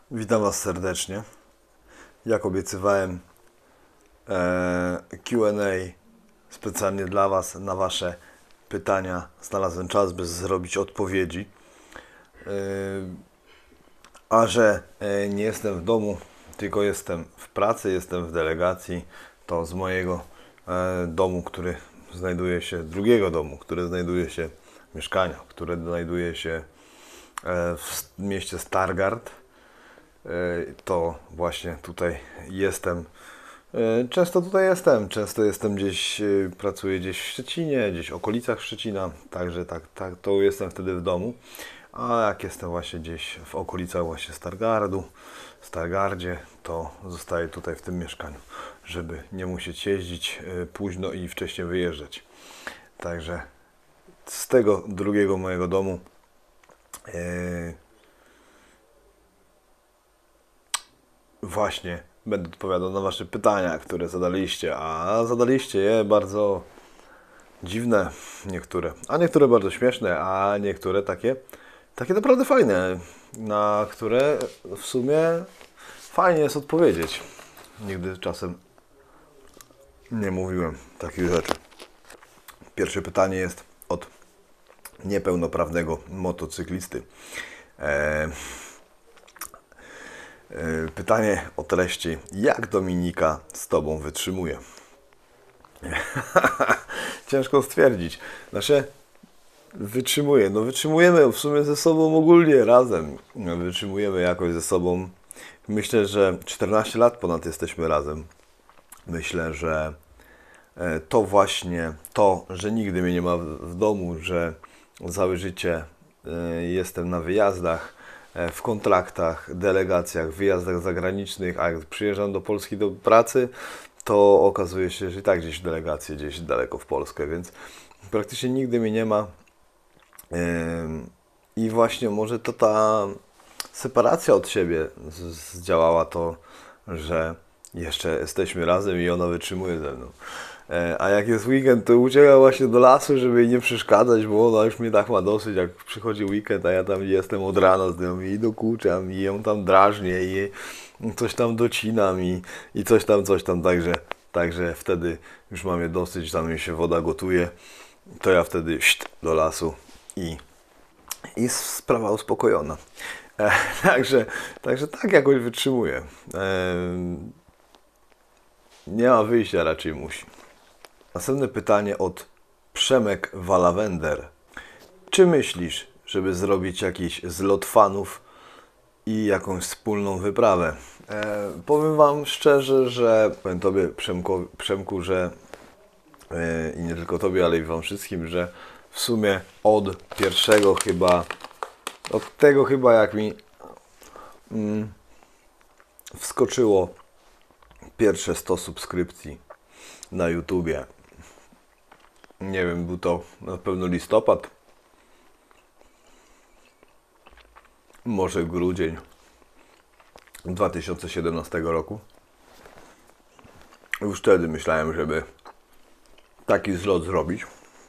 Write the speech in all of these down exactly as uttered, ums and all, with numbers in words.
Witam Was serdecznie. Jak obiecywałem, e, Q and A specjalnie dla Was na Wasze pytania. Znalazłem czas, by zrobić odpowiedzi. E, a że e, nie jestem w domu, tylko jestem w pracy, jestem w delegacji, to z mojego e, domu, który znajduje się, drugiego domu, który znajduje się, mieszkania, które znajduje się e, w mieście Stargard, to właśnie tutaj jestem. Często tutaj jestem, często jestem gdzieś, pracuję gdzieś w Szczecinie, gdzieś w okolicach Szczecina, także tak, tak, to jestem wtedy w domu. A jak jestem właśnie gdzieś w okolicach właśnie Stargardu, Stargardzie, to zostaję tutaj w tym mieszkaniu, żeby nie musieć jeździć późno i wcześniej wyjeżdżać. Także z tego drugiego mojego domu yy, właśnie będę odpowiadał na Wasze pytania, które zadaliście, a zadaliście je bardzo dziwne niektóre, a niektóre bardzo śmieszne, a niektóre takie, takie naprawdę fajne, na które w sumie fajnie jest odpowiedzieć. Nigdy czasem nie mówiłem takich rzeczy. Pierwsze pytanie jest od niepełnoprawnego motocyklisty. Eee, Pytanie o treści. Jak Dominika z Tobą wytrzymuje? Ciężko stwierdzić. Znaczy, wytrzymuje. No wytrzymujemy w sumie ze sobą ogólnie razem. Wytrzymujemy jakoś ze sobą. Myślę, że czternaście lat ponad jesteśmy razem. Myślę, że to właśnie to, że nigdy mnie nie ma w domu, że całe życie jestem na wyjazdach, w kontraktach, delegacjach, wyjazdach zagranicznych, a jak przyjeżdżam do Polski do pracy, to okazuje się, że i tak gdzieś w delegacji, gdzieś daleko w Polskę, więc praktycznie nigdy mnie nie ma. I właśnie może to ta separacja od siebie zdziałała to, że jeszcze jesteśmy razem i ona wytrzymuje ze mną. A jak jest weekend, to ucieka właśnie do lasu, żeby jej nie przeszkadzać, bo ona już mnie tak ma dosyć, jak przychodzi weekend, a ja tam jestem od rana z nią i dokuczam i ją tam drażnię i coś tam docinam i, i coś tam, coś tam, także, także wtedy już mam je dosyć, tam mi się woda gotuje, to ja wtedy szt, do lasu i, i sprawa uspokojona. E, także, także tak jakoś wytrzymuję. E, nie ma wyjścia, raczej musi. Następne pytanie od Przemek Walawender. Czy myślisz, żeby zrobić jakiś zlot fanów i jakąś wspólną wyprawę? E, powiem Wam szczerze, że powiem Tobie, Przemko, Przemku, że e, i nie tylko Tobie, ale i Wam wszystkim, że w sumie od pierwszego chyba, od tego chyba jak mi mm, wskoczyło pierwsze sto subskrypcji na YouTubie. Nie wiem, był to na pewno listopad, może grudzień dwa tysiące siedemnastego roku. Już wtedy myślałem, żeby taki zlot zrobić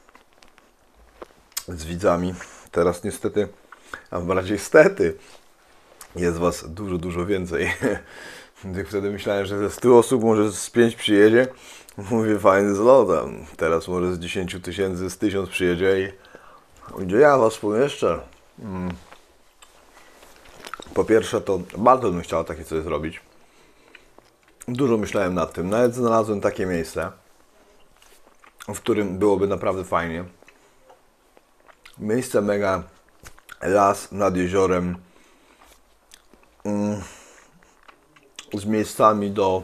z widzami. Teraz niestety, a bardziej stety, jest Was dużo, dużo więcej. Wtedy myślałem, że ze stu osób może z pięć przyjedzie. Mówię, fajny zlot. Teraz może z dziesięciu tysięcy z tysiąc przyjedzie i gdzie ja Was pomieszczę? Hmm. Po pierwsze, to bardzo bym chciał takie coś zrobić. Dużo myślałem nad tym. Nawet znalazłem takie miejsce, w którym byłoby naprawdę fajnie. Miejsce mega, las nad jeziorem, mm, z miejscami do,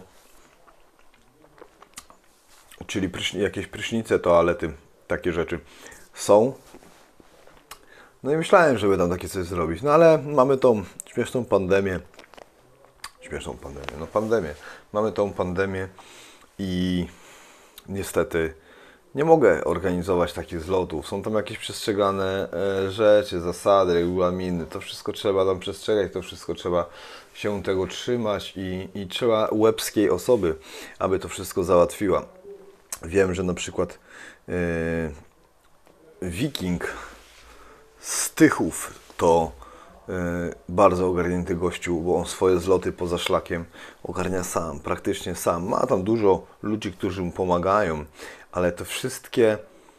czyli pryszni, jakieś prysznice, toalety, takie rzeczy są. No i myślałem, żeby tam takie coś zrobić, no ale mamy tą śmieszną pandemię, śmieszną pandemię, no pandemię, mamy tą pandemię i niestety nie mogę organizować takich zlotów. Są tam jakieś przestrzegane e, rzeczy, zasady, regulaminy. To wszystko trzeba tam przestrzegać, to wszystko trzeba się tego trzymać i, i trzeba łebskiej osoby, aby to wszystko załatwiła. Wiem, że na przykład e, Wiking z Tychów to bardzo ogarnięty gościu, bo on swoje zloty poza szlakiem ogarnia sam, praktycznie sam. Ma tam dużo ludzi, którzy mu pomagają, ale te wszystkie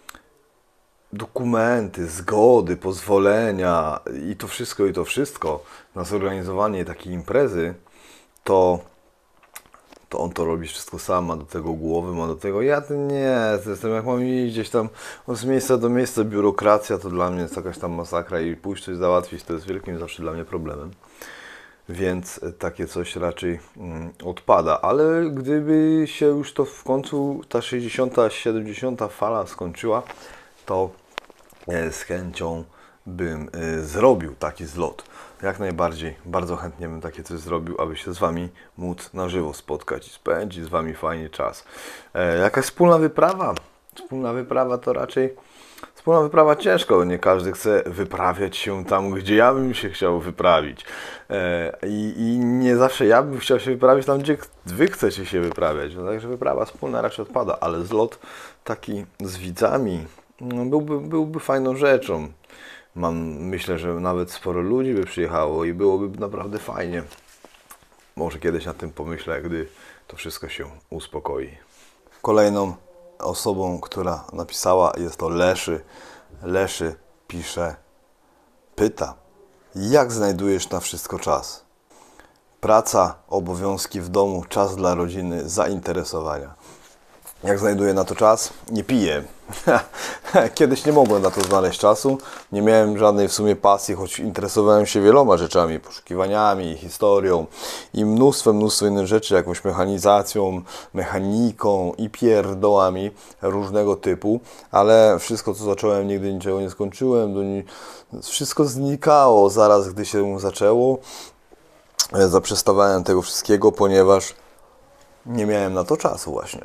dokumenty, zgody, pozwolenia i to wszystko, i to wszystko na zorganizowanie takiej imprezy, to to on to robi wszystko sam, ma do tego głowy, ma do tego, ja to nie, jestem jak mam iść gdzieś tam z miejsca do miejsca, biurokracja to dla mnie jest jakaś tam masakra i pójść coś załatwić to jest wielkim zawsze dla mnie problemem. Więc takie coś raczej mm, odpada, ale gdyby się już to w końcu ta sześćdziesiąta, siedemdziesiąta fala skończyła, to e, z chęcią bym e, zrobił taki zlot. Jak najbardziej, bardzo chętnie bym takie coś zrobił, aby się z Wami móc na żywo spotkać i spędzić z Wami fajnie czas. E, jakaś wspólna wyprawa? Wspólna wyprawa to raczej wspólna wyprawa ciężko, nie każdy chce wyprawiać się tam, gdzie ja bym się chciał wyprawić. E, i, I nie zawsze ja bym chciał się wyprawić tam, gdzie Wy chcecie się wyprawiać. No, także wyprawa wspólna raczej odpada, ale zlot taki z widzami no, byłby, byłby fajną rzeczą. Mam, myślę, że nawet sporo ludzi by przyjechało i byłoby naprawdę fajnie. Może kiedyś nad tym pomyślę, gdy to wszystko się uspokoi. Kolejną osobą, która napisała, jest to Leszy. Leszy pisze, pyta, jak znajdujesz na wszystko czas? Praca, obowiązki w domu, czas dla rodziny, zainteresowania. Jak znajduję na to czas? Nie piję. Kiedyś nie mogłem na to znaleźć czasu. Nie miałem żadnej w sumie pasji, choć interesowałem się wieloma rzeczami, poszukiwaniami, historią i mnóstwem, mnóstwo innych rzeczy, jakąś mechanizacją, mechaniką i pierdołami różnego typu, ale wszystko, co zacząłem, nigdy niczego nie skończyłem. Do ni- wszystko znikało zaraz, gdy się zaczęło. Zaprzestawałem tego wszystkiego, ponieważ nie miałem na to czasu właśnie.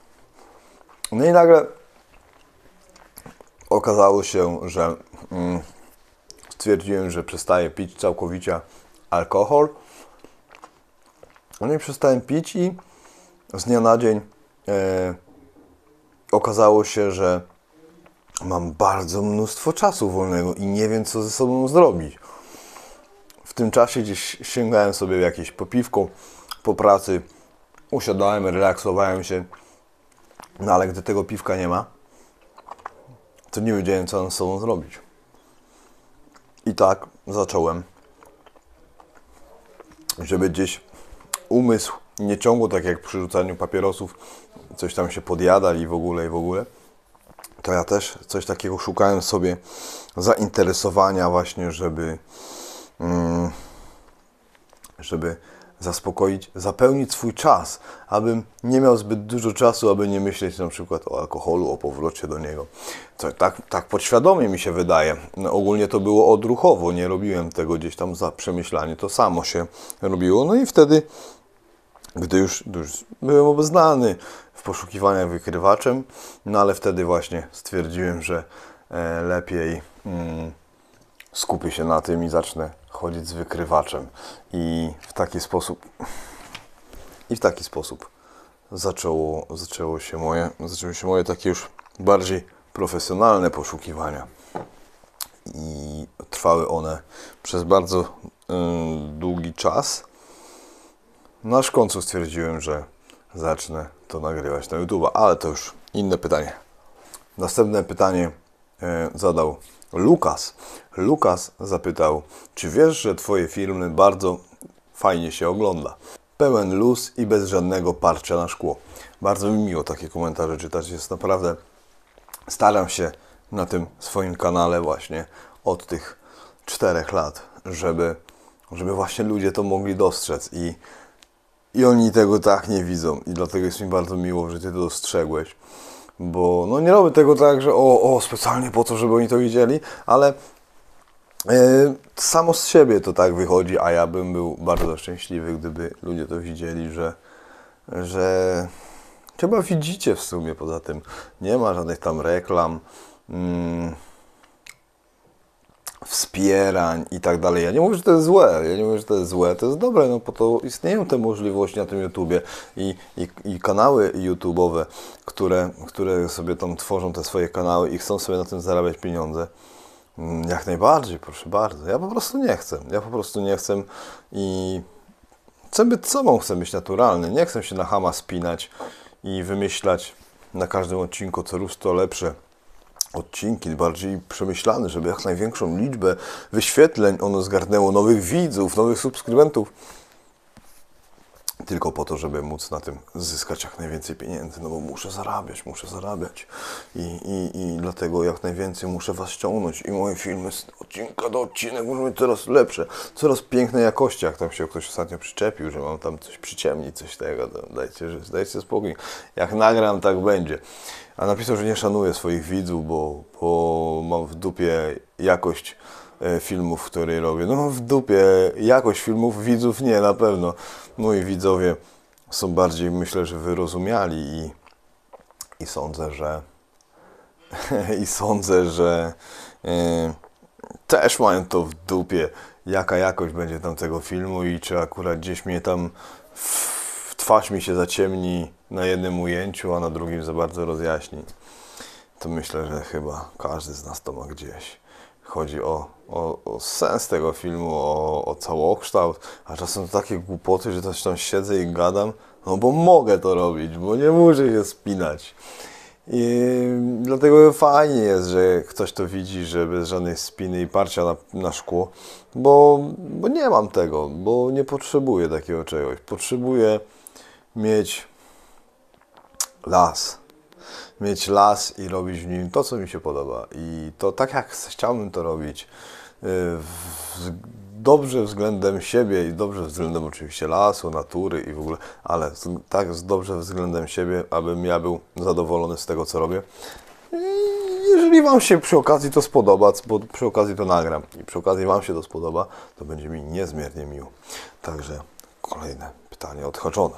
No i nagle okazało się, że mm, stwierdziłem, że przestaję pić całkowicie alkohol. No i przestałem pić i z dnia na dzień e, okazało się, że mam bardzo mnóstwo czasu wolnego i nie wiem, co ze sobą zrobić. W tym czasie gdzieś sięgałem sobie w jakieś popiwko po pracy, usiadałem, relaksowałem się. No ale gdy tego piwka nie ma, to nie wiedziałem, co mam z sobą zrobić. I tak zacząłem, żeby gdzieś umysł nie ciągło tak jak przy rzucaniu papierosów, coś tam się podjada i w ogóle, i w ogóle. To ja też coś takiego szukałem sobie zainteresowania właśnie, żeby, mm, żeby zaspokoić, zapełnić swój czas, abym nie miał zbyt dużo czasu, aby nie myśleć na przykład o alkoholu, o powrocie do niego. Co, tak, tak podświadomie mi się wydaje. No, ogólnie to było odruchowo, nie robiłem tego gdzieś tam za przemyślanie, to samo się robiło. No i wtedy, gdy już, już byłem obeznany w poszukiwaniach wykrywaczem, no ale wtedy właśnie stwierdziłem, że e, lepiej mm, skupię się na tym i zacznę chodzić z wykrywaczem. I w taki sposób i w taki sposób zaczęło, zaczęło się moje, zaczęły się moje takie już bardziej profesjonalne poszukiwania. I trwały one przez bardzo y, długi czas. No aż w końcu stwierdziłem, że zacznę to nagrywać na YouTube, ale to już inne pytanie. Następne pytanie y, zadał Lukas. Lukas zapytał, czy wiesz, że Twoje filmy bardzo fajnie się ogląda? Pełen luz i bez żadnego parcia na szkło. Bardzo mi miło takie komentarze czytać. Jest naprawdę, staram się na tym swoim kanale właśnie od tych czterech lat, żeby, żeby właśnie ludzie to mogli dostrzec i, i oni tego tak nie widzą i dlatego jest mi bardzo miło, że Ty to dostrzegłeś. Bo no nie robię tego tak, że o, o specjalnie po to, żeby oni to widzieli, ale yy, samo z siebie to tak wychodzi, a ja bym był bardzo szczęśliwy, gdyby ludzie to widzieli, że, że chyba widzicie w sumie poza tym. Nie ma żadnych tam reklam, mm, wspierań i tak dalej. Ja nie mówię, że to jest złe, ja nie mówię, że to jest złe, to jest dobre, no po to istnieją te możliwości na tym YouTubie i, i, i kanały YouTube'owe, które, które sobie tam tworzą te swoje kanały i chcą sobie na tym zarabiać pieniądze. Jak najbardziej, proszę bardzo. Ja po prostu nie chcę. Ja po prostu nie chcę i chcę być sobą, chcę być naturalny. Nie chcę się na chama spinać i wymyślać na każdym odcinku co lustro lepsze odcinki, bardziej przemyślane, żeby jak największą liczbę wyświetleń ono zgarnęło, nowych widzów, nowych subskrybentów. Tylko po to, żeby móc na tym zyskać jak najwięcej pieniędzy, no bo muszę zarabiać, muszę zarabiać i, i, i dlatego jak najwięcej muszę Was ściągnąć i moje filmy z odcinka do odcinek muszą być coraz lepsze, coraz pięknej jakości, jak tam się ktoś ostatnio przyczepił, że mam tam coś przyciemnić, coś tego, dajcie, że, dajcie spokój, jak nagram, tak będzie. A napisał, że nie szanuję swoich widzów, bo, bo mam w dupie jakość filmów, które robię. No mam w dupie jakość filmów, widzów nie, na pewno. Moi widzowie są bardziej, myślę, że wyrozumiali i, i sądzę, że i sądzę, że yy, też mają to w dupie, jaka jakość będzie tamtego filmu i czy akurat gdzieś mnie tam w, w twarz mi się zaciemni na jednym ujęciu, a na drugim za bardzo rozjaśni. To myślę, że chyba każdy z nas to ma gdzieś. Chodzi o, o, o sens tego filmu, o, o całokształt, a czasem to takie głupoty, że też tam siedzę i gadam, no bo mogę to robić, bo nie muszę się spinać. I dlatego fajnie jest, że ktoś to widzi, że bez żadnej spiny i parcia na, na szkło, bo, bo nie mam tego, bo nie potrzebuję takiego czegoś. Potrzebuję mieć las. Mieć las i robić w nim to, co mi się podoba. I to tak, jak chciałbym to robić, w, dobrze względem siebie i dobrze względem oczywiście lasu, natury i w ogóle, ale tak dobrze względem siebie, abym ja był zadowolony z tego, co robię. I jeżeli Wam się przy okazji to spodoba, bo przy okazji to nagram i przy okazji Wam się to spodoba, to będzie mi niezmiernie miło. Także kolejne pytanie odhaczone.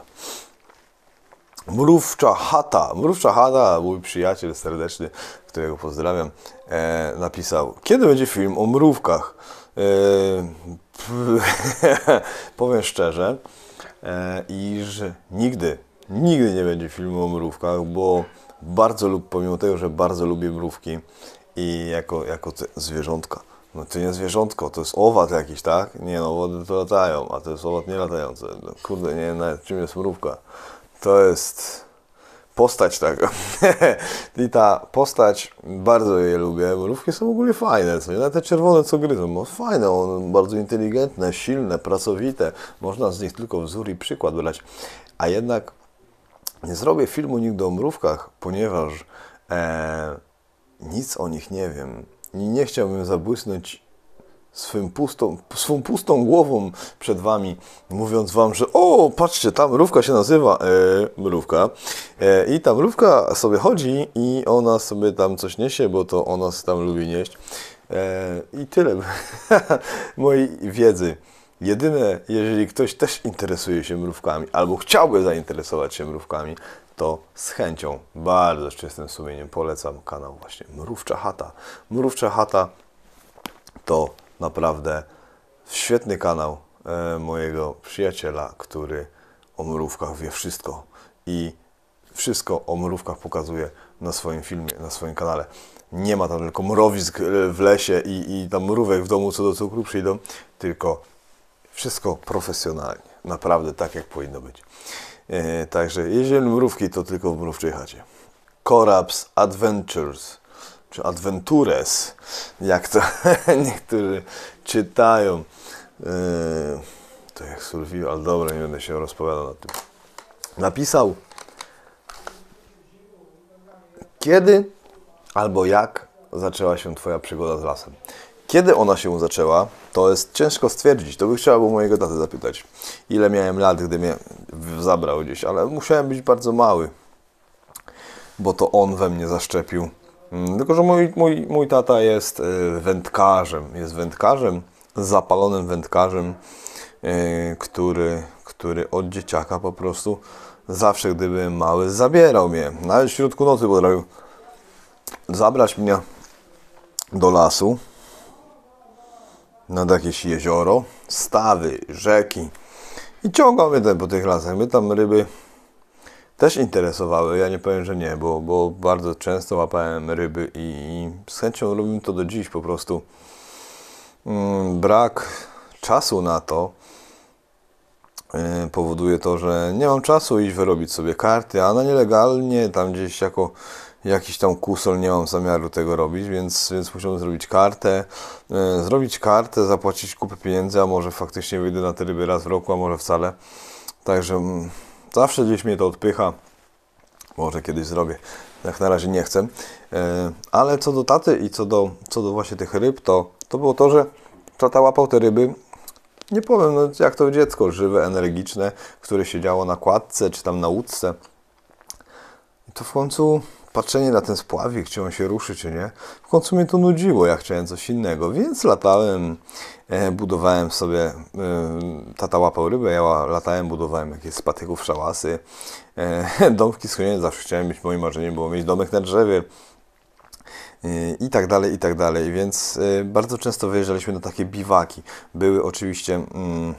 Mrówcza chata, Mrówcza chata, mój przyjaciel serdeczny, którego pozdrawiam, e, napisał: kiedy będzie film o mrówkach? E, powiem szczerze, e, iż nigdy, nigdy nie będzie filmu o mrówkach, bo bardzo lub pomimo tego, że bardzo lubię mrówki i jako, jako zwierzątka. No to nie zwierzątko, to jest owad jakiś, tak? Nie no, owady to latają, a to jest owad nie latający. No, kurde, nie wiem nawet czym jest mrówka. To jest postać taka. I ta postać, bardzo je lubię. Mrówki są ogólnie fajne, co nie? Nawet te czerwone, co gryzą, no fajne, one bardzo inteligentne, silne, pracowite. Można z nich tylko wzór i przykład brać. A jednak nie zrobię filmu nigdy o mrówkach, ponieważ e, nic o nich nie wiem. I nie chciałbym zabłysnąć swym pustą, swą pustą głową przed Wami, mówiąc Wam, że o, patrzcie, ta mrówka się nazywa e, mrówka e, i ta mrówka sobie chodzi i ona sobie tam coś niesie, bo to ona tam lubi nieść e, i tyle mojej wiedzy. Jedyne, jeżeli ktoś też interesuje się mrówkami albo chciałby zainteresować się mrówkami, to z chęcią, bardzo z czystym sumieniem polecam kanał właśnie Mrówcza Chata. Mrówcza Chata to naprawdę świetny kanał e, mojego przyjaciela, który o mrówkach wie wszystko i wszystko o mrówkach pokazuje na swoim filmie, na swoim kanale. Nie ma tam tylko mrowisk w lesie i, i tam mrówek w domu co do cukru przyjdą, tylko wszystko profesjonalnie, naprawdę tak jak powinno być. E, także jeżeli mrówki, to tylko w Mrówczej Chacie. Korabs Adventures czy Adventures, jak to niektórzy czytają. Yy, to jak survival, ale dobra, nie będę się rozpowiadał na tym. Napisał: kiedy albo jak zaczęła się Twoja przygoda z lasem? Kiedy ona się zaczęła, to jest ciężko stwierdzić. To by trzeba było mojego taty zapytać, ile miałem lat, gdy mnie zabrał gdzieś, ale musiałem być bardzo mały, bo to on we mnie zaszczepił. Tylko że mój, mój, mój tata jest wędkarzem, jest wędkarzem, zapalonym wędkarzem, który, który od dzieciaka po prostu zawsze, gdy byłem mały, zabierał mnie. Nawet w środku nocy potrafił zabrać mnie do lasu, nad jakieś jezioro, stawy, rzeki i ciągał mnie tam po tych lasach. My tam ryby też interesowały. Ja nie powiem, że nie, bo, bo bardzo często łapałem ryby i, i z chęcią robię to do dziś po prostu. Mm, brak czasu na to yy, powoduje to, że nie mam czasu iść wyrobić sobie karty, a na nielegalnie tam gdzieś jako jakiś tam kusol nie mam zamiaru tego robić, więc, więc musiałem zrobić kartę, yy, zrobić kartę, zapłacić kupę pieniędzy, a może faktycznie wyjdę na te ryby raz w roku, a może wcale. Także mm, zawsze gdzieś mnie to odpycha. Może kiedyś zrobię. Jak na razie nie chcę. Yy, ale co do taty i co do, co do właśnie tych ryb, to, to było to, że tata łapał te ryby, nie powiem, no, jak to dziecko, żywe, energiczne, które siedziało na kładce czy tam na łódce. I to w końcu patrzenie na ten spławik, czy on się ruszy, czy nie, w końcu mnie to nudziło, ja chciałem coś innego, więc latałem, e, budowałem sobie, e, tata łapał rybę, ja latałem, budowałem jakieś z patyków szałasy, e, domki schronienia, zawsze chciałem być, moim marzeniem było mieć domek na drzewie, e, i tak dalej, i tak dalej, więc e, bardzo często wyjeżdżaliśmy na takie biwaki. Były oczywiście mm,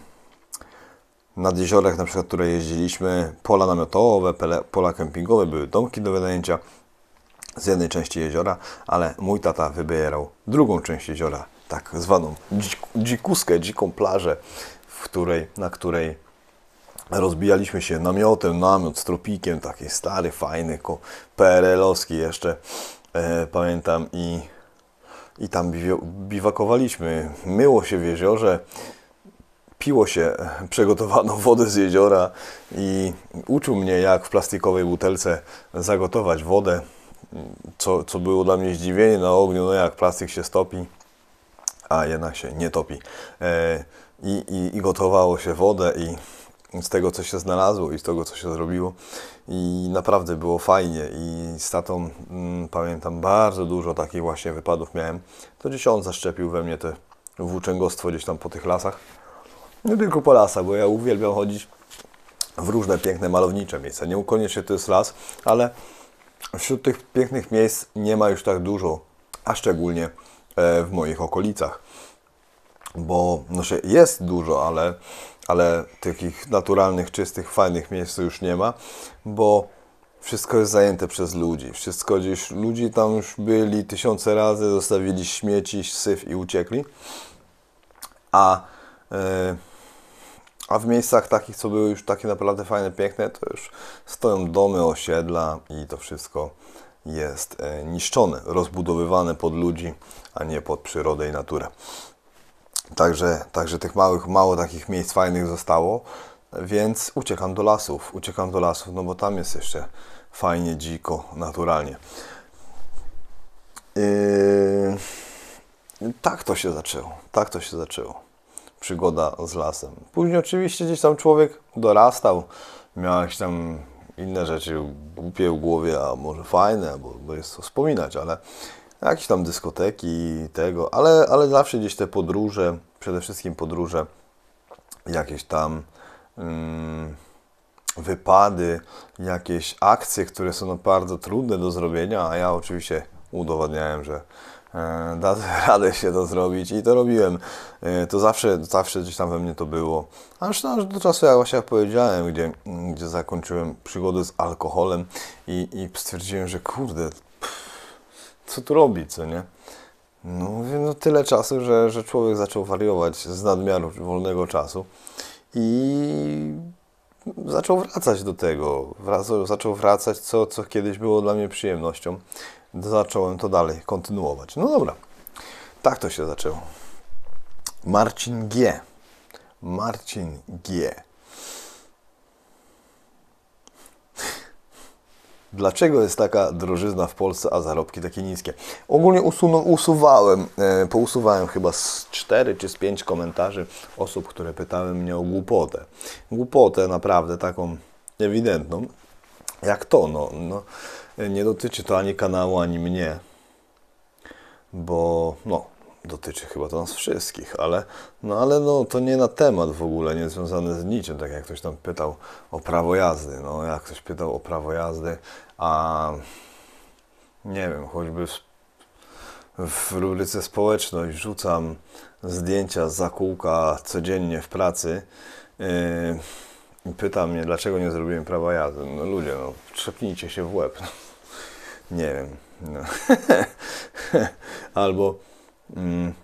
nad jeziorach, na przykład, które jeździliśmy, pola namiotowe, pola kempingowe, były domki do wynajęcia z jednej części jeziora, ale mój tata wybierał drugą część jeziora, tak zwaną dzik, dzikuskę, dziką plażę, w której, na której rozbijaliśmy się namiotem, namiot z tropikiem, taki stary, fajny, P R L-owski jeszcze, e, pamiętam, i, i tam biwakowaliśmy. Myło się w jeziorze, piło się przegotowaną wodę z jeziora i uczył mnie, jak w plastikowej butelce zagotować wodę, co, co było dla mnie zdziwienie na ogniu, no jak plastik się stopi, a jednak się nie topi. E, i, i, I gotowało się wodę i z tego, co się znalazło i z tego, co się zrobiło, i naprawdę było fajnie. I z tatą mm, pamiętam, bardzo dużo takich właśnie wypadów miałem. To gdzieś on zaszczepił we mnie te włóczęgostwo gdzieś tam po tych lasach. Nie tylko po lasach, bo ja uwielbiam chodzić w różne piękne, malownicze miejsca. Nie koniecznie to jest las, ale wśród tych pięknych miejsc nie ma już tak dużo, a szczególnie w moich okolicach. Bo no, jest dużo, ale, ale takich naturalnych, czystych, fajnych miejsc już nie ma, bo wszystko jest zajęte przez ludzi. Wszystko gdzieś, ludzi tam już byli tysiące razy, zostawili śmieci, syf i uciekli. A yy, A w miejscach takich, co były już takie naprawdę fajne, piękne, to już stoją domy, osiedla i to wszystko jest e, niszczone, rozbudowywane pod ludzi, a nie pod przyrodę i naturę. Także, także tych małych, mało takich miejsc fajnych zostało, więc uciekam do lasów, uciekam do lasów, no bo tam jest jeszcze fajnie, dziko, naturalnie. Yy, tak to się zaczęło, tak to się zaczęło. Przygoda z lasem. Później oczywiście gdzieś tam człowiek dorastał, miał jakieś tam inne rzeczy głupie w głowie, a może fajne, bo, bo jest to wspominać, ale jakieś tam dyskoteki tego, ale, ale zawsze gdzieś te podróże, przede wszystkim podróże, jakieś tam um, wypady, jakieś akcje, które są bardzo trudne do zrobienia, a ja oczywiście udowadniałem, że da radę się to zrobić i to robiłem. To zawsze, zawsze gdzieś tam we mnie to było. Aż, aż do czasu, jak właśnie jak powiedziałem, gdzie, gdzie zakończyłem przygodę z alkoholem i, i stwierdziłem, że kurde, pff, co tu robić, co nie? No mówię, no tyle czasu, że, że człowiek zaczął wariować z nadmiaru wolnego czasu i zaczął wracać do tego. Wracał, zaczął wracać, co, co kiedyś było dla mnie przyjemnością. Zacząłem to dalej kontynuować. No dobra, tak to się zaczęło. Marcin G. Marcin G. Dlaczego jest taka drożyzna w Polsce, a zarobki takie niskie? Ogólnie usunął, usuwałem, e, pousuwałem chyba z cztery czy z pięć komentarzy osób, które pytały mnie o głupotę. Głupotę naprawdę taką ewidentną. Jak to? No, no, nie dotyczy to ani kanału, ani mnie, bo no, dotyczy chyba to nas wszystkich, ale, no, ale no, to nie na temat w ogóle, nie związany z niczym, tak jak ktoś tam pytał o prawo jazdy, no jak ktoś pytał o prawo jazdy, a nie wiem, choćby w, w rubryce społeczność wrzucam zdjęcia z zakółka codziennie w pracy, yy, i pyta mnie, dlaczego nie zrobiłem prawa jazdy. No ludzie, no trzepnijcie się w łeb. No. Nie wiem. No. Albo... Mm,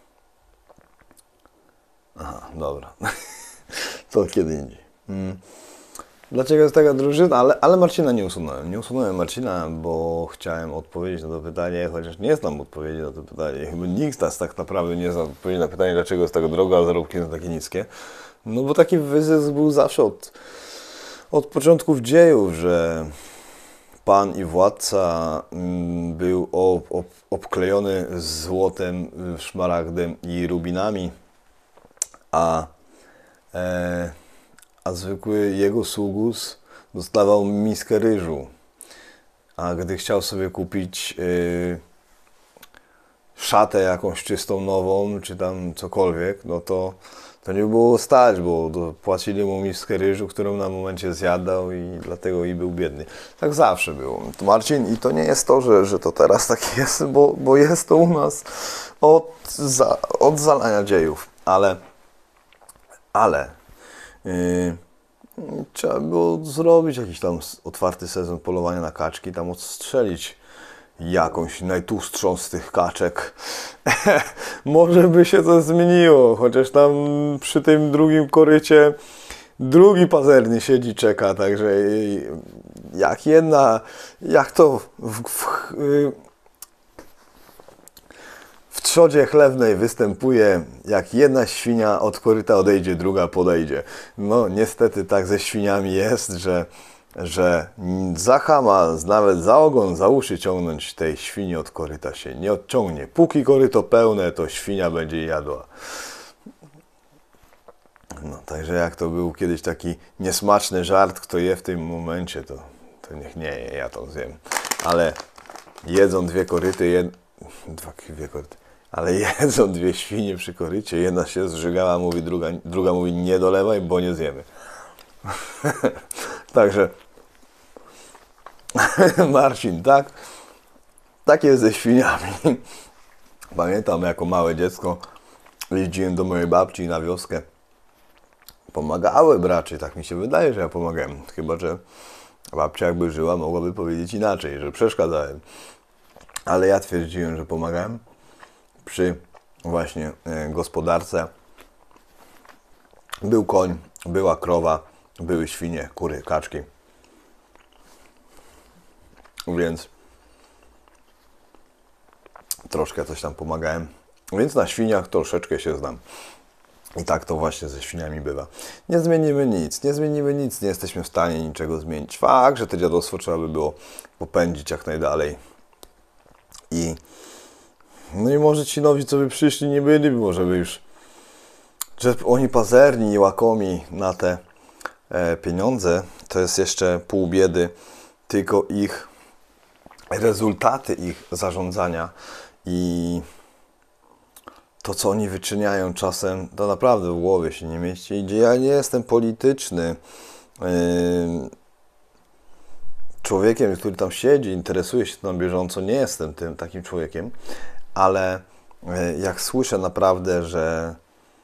aha, dobra. To kiedy indziej. Mm. Dlaczego jest taka drużyna? Ale, ale Marcina nie usunąłem. Nie usunąłem Marcina, bo chciałem odpowiedzieć na to pytanie, chociaż nie znam odpowiedzi na to pytanie. Chyba nikt z nas tak naprawdę nie zna odpowiedzi na pytanie, dlaczego jest tak drogo, a zarobki są takie niskie. No bo taki wyzysk był zawsze od, od początków dziejów, że pan i władca był ob, ob, obklejony złotem, szmaragdem i rubinami, a, e, a zwykły jego sługus dostawał miskę ryżu. A gdy chciał sobie kupić y, szatę jakąś czystą, nową, czy tam cokolwiek, no to, to nie było stać, bo płacili mu miskę ryżu, którą na momencie zjadał i dlatego i był biedny. Tak zawsze było. To Marcin, i to nie jest to, że, że to teraz tak jest, bo, bo jest to u nas od, za, od zalania dziejów. Ale, ale yy, trzeba było zrobić jakiś tam otwarty sezon polowania na kaczki, tam odstrzelić jakąś najtłustszą z tych kaczek. Może by się to zmieniło, chociaż tam przy tym drugim korycie drugi pazerny siedzi, czeka, także jak jedna, jak to w, w, w trzodzie chlewnej występuje, jak jedna świnia od koryta odejdzie, druga podejdzie. No niestety tak ze świniami jest, że że za chama, nawet za ogon, za uszy ciągnąć tej świni od koryta się nie odciągnie. Póki koryto pełne, to świnia będzie jadła. No, także jak to był kiedyś taki niesmaczny żart, kto je w tym momencie, to, to niech nie je, ja to zjem. Ale jedzą dwie koryty, jed... dwa, dwie koryty. Ale jedzą dwie świnie przy korycie, jedna się zżygała, mówi, druga, druga mówi nie dolewaj, bo nie zjemy. Także Marcin, tak? Tak jest ze świniami. Pamiętam, jako małe dziecko jeździłem do mojej babci na wioskę. Pomagałem raczej, tak mi się wydaje, że ja pomagałem. Chyba że babcia jakby żyła, mogłaby powiedzieć inaczej, że przeszkadzałem. Ale ja twierdziłem, że pomagałem przy właśnie gospodarce. Był koń, była krowa, były świnie, kury, kaczki. Więc troszkę coś tam pomagałem. Więc na świniach troszeczkę się znam. I tak to właśnie ze świniami bywa. Nie zmienimy nic, nie zmienimy nic, nie jesteśmy w stanie niczego zmienić. Fakt, że to dziadostwo trzeba by było popędzić jak najdalej. I no i może ci nowi, co by przyszli, nie byliby, może by już, że oni pazerni i łakomi na te e, pieniądze, to jest jeszcze pół biedy, tylko ich rezultaty ich zarządzania i to, co oni wyczyniają czasem, to naprawdę w głowie się nie mieści. Ja nie jestem polityczny yy, człowiekiem, który tam siedzi, interesuje się na bieżąco, nie jestem tym takim człowiekiem, ale yy, jak słyszę naprawdę, że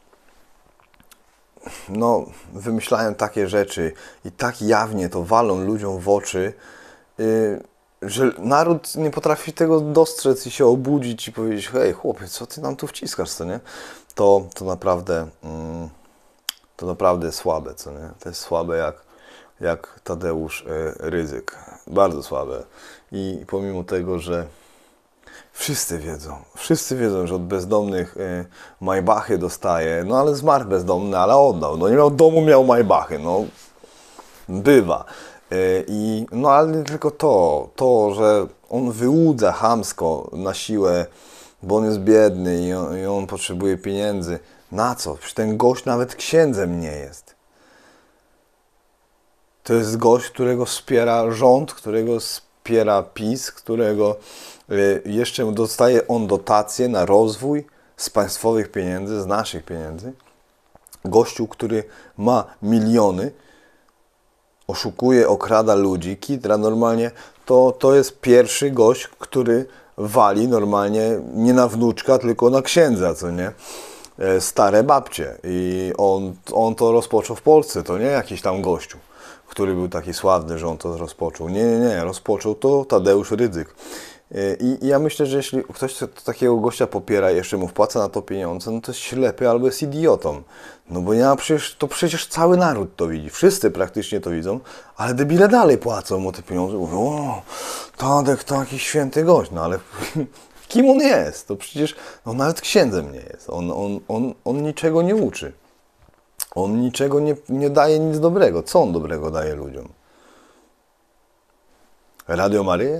no, wymyślają takie rzeczy i tak jawnie to walą ludziom w oczy, yy, że naród nie potrafi tego dostrzec i się obudzić i powiedzieć: hej chłopie, co ty nam tu wciskasz, co nie? To, to naprawdę mm, to naprawdę słabe, co nie? To jest słabe jak, jak Tadeusz y, Rydzyk. Bardzo słabe. I pomimo tego, że wszyscy wiedzą, wszyscy wiedzą, że od bezdomnych y, Maybachy dostaje, no ale zmarł bezdomny, ale oddał. No nie miał domu, miał Maybachy, no bywa. I, no ale nie tylko to, to, że on wyłudza chamsko na siłę, bo on jest biedny i on, i on potrzebuje pieniędzy. Na co? Przecież ten gość nawet księdzem nie jest. To jest gość, którego wspiera rząd, którego wspiera PiS, którego y, jeszcze dostaje on dotacje na rozwój z państwowych pieniędzy, z naszych pieniędzy. Gościu, który ma miliony, oszukuje, okrada ludzi, kitra normalnie, to, to jest pierwszy gość, który wali normalnie nie na wnuczka, tylko na księdza, co nie? e, stare babcie i on, on to rozpoczął w Polsce, to nie jakiś tam gościu, który był taki sławny, że on to rozpoczął. Nie, nie, nie, rozpoczął to Tadeusz Rydzyk. I, I ja myślę, że jeśli ktoś takiego gościa popiera i jeszcze mu wpłaca na to pieniądze, no to jest ślepy albo jest idiotą. No bo ja przecież, to przecież cały naród to widzi, wszyscy praktycznie to widzą, ale debile dalej płacą mu te pieniądze. Mówią, o, Tadek taki święty gość, no ale kim on jest? To przecież no nawet księdzem nie jest. On, on, on, on niczego nie uczy. On niczego nie, nie daje nic dobrego. Co on dobrego daje ludziom? Radio Maryję?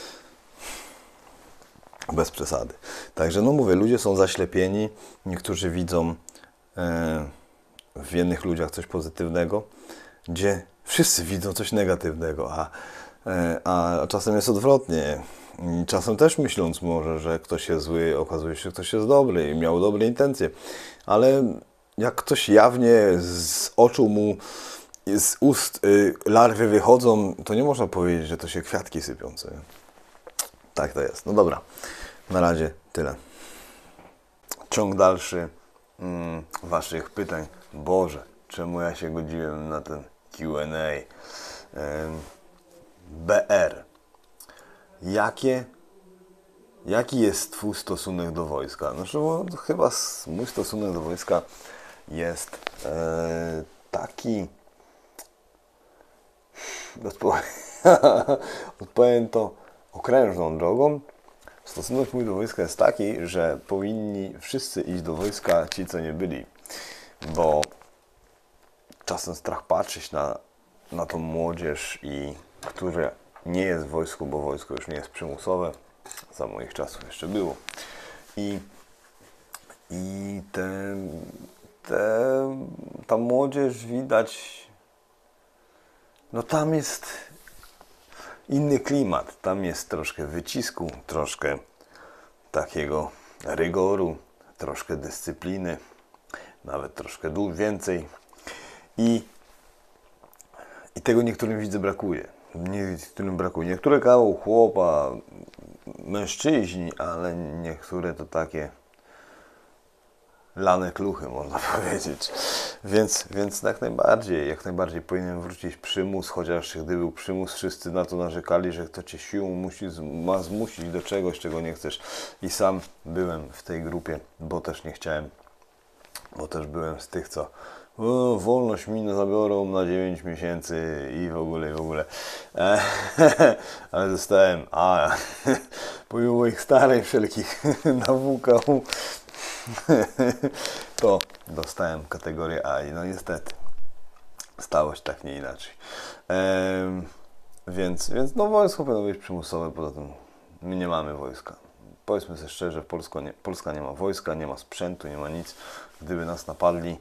Bez przesady. Także no mówię, ludzie są zaślepieni. Niektórzy widzą e, w jednych ludziach coś pozytywnego, gdzie wszyscy widzą coś negatywnego, a, e, a czasem jest odwrotnie. I czasem też myśląc może, że ktoś jest zły, okazuje się, że ktoś jest dobry i miał dobre intencje. Ale jak ktoś jawnie z oczu mu, z ust y, larwy wychodzą, to nie można powiedzieć, że to się kwiatki sypią. Co nie? Tak to jest. No dobra, na razie tyle. Ciąg dalszy mm, Waszych pytań. Boże, czemu ja się godziłem na ten Q and A? Ym, B R. Jakie, jaki jest Twój stosunek do wojska? Znaczy, bo chyba mój stosunek do wojska jest e, taki... Odpowiem to okrężną drogą. Stosunek mój do wojska jest taki, że powinni wszyscy iść do wojska, ci co nie byli, bo czasem strach patrzeć na, na tą młodzież, i która nie jest w wojsku, bo wojsko już nie jest przymusowe, za moich czasów jeszcze było. I, i te, te, ta młodzież widać, no tam jest inny klimat, tam jest troszkę wycisku, troszkę takiego rygoru, troszkę dyscypliny, nawet troszkę więcej. I, i tego niektórym widzę brakuje. Niektórym brakuje. Niektóre kawał chłopa, mężczyźni, ale niektóre to takie lane kluchy, można powiedzieć. Więc, więc jak najbardziej, jak najbardziej powinien wrócić przymus, chociaż gdy był przymus, wszyscy na to narzekali, że kto cię siłą musi, ma zmusić do czegoś, czego nie chcesz. I sam byłem w tej grupie, bo też nie chciałem, bo też byłem z tych, co o, wolność mi zabiorą na dziewięć miesięcy i w ogóle, i w ogóle. E, ale zostałem, a pomimo moich starań wszelkich nawłókał, to dostałem kategorię A i no niestety stało się tak, nie inaczej. Ehm, więc, więc no wojsko powinno być przymusowe, poza tym my nie mamy wojska. Powiedzmy sobie szczerze, Polska nie, Polska nie ma wojska, nie ma sprzętu, nie ma nic. Gdyby nas napadli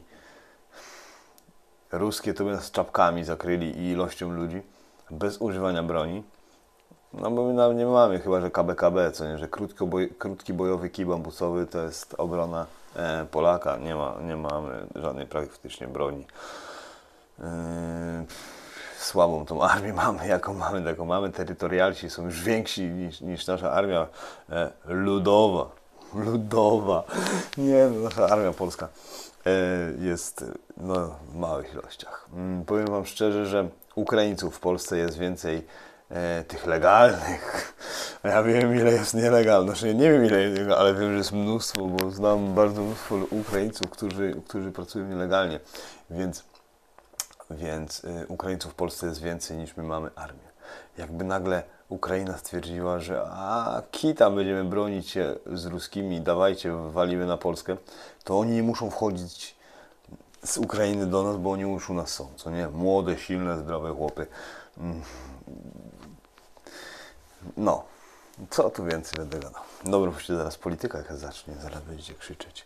ruskie, to by nas czapkami zakryli i ilością ludzi, bez używania broni. No bo my nawet nie mamy, chyba że K B K B, co nie, że krótko boj, krótki bojowy kij bambusowy to jest obrona e, Polaka. Nie ma, nie mamy żadnej praktycznie broni. Yy, słabą tą armię mamy, jaką mamy, taką mamy. Terytorialci są już więksi niż, niż nasza armia e, ludowa. Ludowa. Nie, nasza armia polska e, jest no, w małych ilościach. Yy, powiem Wam szczerze, że Ukraińców w Polsce jest więcej E, tych legalnych. Ja wiem, ile jest nielegalnych. Znaczy, nie wiem, ile jest, ale wiem, że jest mnóstwo, bo znam bardzo mnóstwo Ukraińców, którzy, którzy pracują nielegalnie. Więc, więc y, Ukraińców w Polsce jest więcej niż my mamy armię. Jakby nagle Ukraina stwierdziła, że a kita, będziemy bronić się z ruskimi, dawajcie, walimy na Polskę, to oni nie muszą wchodzić z Ukrainy do nas, bo oni już u nas są, co nie? Młode, silne, zdrowe chłopy. Mm. No, co tu więcej będę gadał. Dobra, właściwie zaraz polityka jaka zacznie, zaraz będziecie krzyczeć.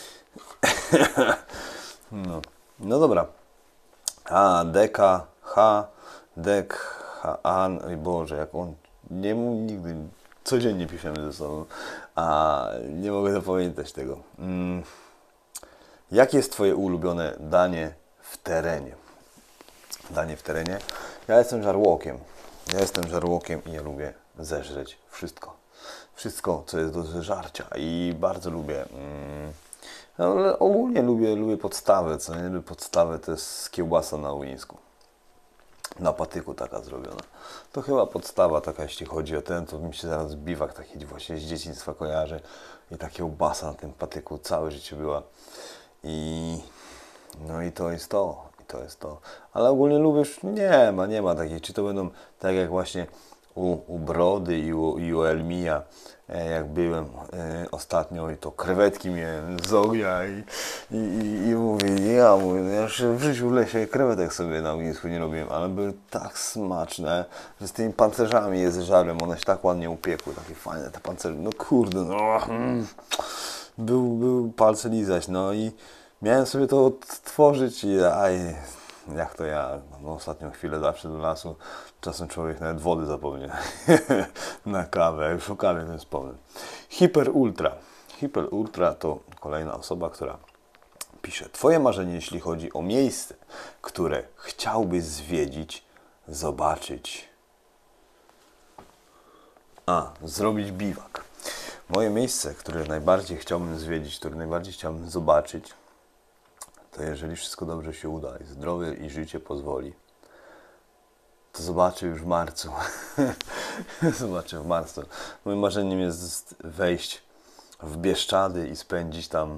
No, no dobra. A, D K H, D K H, A, oj Boże, jak on, nie mu nigdy, codziennie piszemy ze sobą, a nie mogę zapamiętać tego. Mm. Jakie jest Twoje ulubione danie w terenie? Danie w terenie? Ja jestem żarłokiem. Ja jestem żarłokiem i ja lubię zeżreć wszystko. Wszystko, co jest do zeżarcia. I bardzo lubię mm, No, ale ogólnie lubię, lubię podstawę, co nie? Podstawę to jest kiełbasa na łyńsku. Na patyku taka zrobiona. To chyba podstawa taka, jeśli chodzi o ten, to mi się zaraz biwak taki właśnie z dzieciństwa kojarzy. I ta kiełbasa na tym patyku całe życie była. I no i to jest to. I to jest to. Ale ogólnie lubisz? Nie ma, nie ma takich. Czy to będą tak jak właśnie u, u Brody i u, i u Elmija, e, jak byłem e, ostatnio i to krewetki miałem z ognia i, i, i, i mówię, ja mówię, ja jeszcze w życiu w lesie krewetek sobie na ognisku nie robiłem, ale były tak smaczne, że z tymi pancerzami je zżarłem, one się tak ładnie upiekły, takie fajne te pancerze, no kurde, no mm, był, był palce lizać, no i miałem sobie to odtworzyć i aj, jak to ja, no, ostatnią chwilę zawsze do lasu, czasem człowiek nawet wody zapomnie na kawę, jak szukamy ten wspomnę. Hiper Ultra. Hiper Ultra to kolejna osoba, która pisze: twoje marzenie, jeśli chodzi o miejsce, które chciałbyś zwiedzić, zobaczyć. A, zrobić biwak. Moje miejsce, które najbardziej chciałbym zwiedzić, które najbardziej chciałbym zobaczyć, to jeżeli wszystko dobrze się uda i zdrowie i życie pozwoli, to zobaczę już w marcu. Zobaczę w marcu. Moim marzeniem jest wejść w Bieszczady i spędzić tam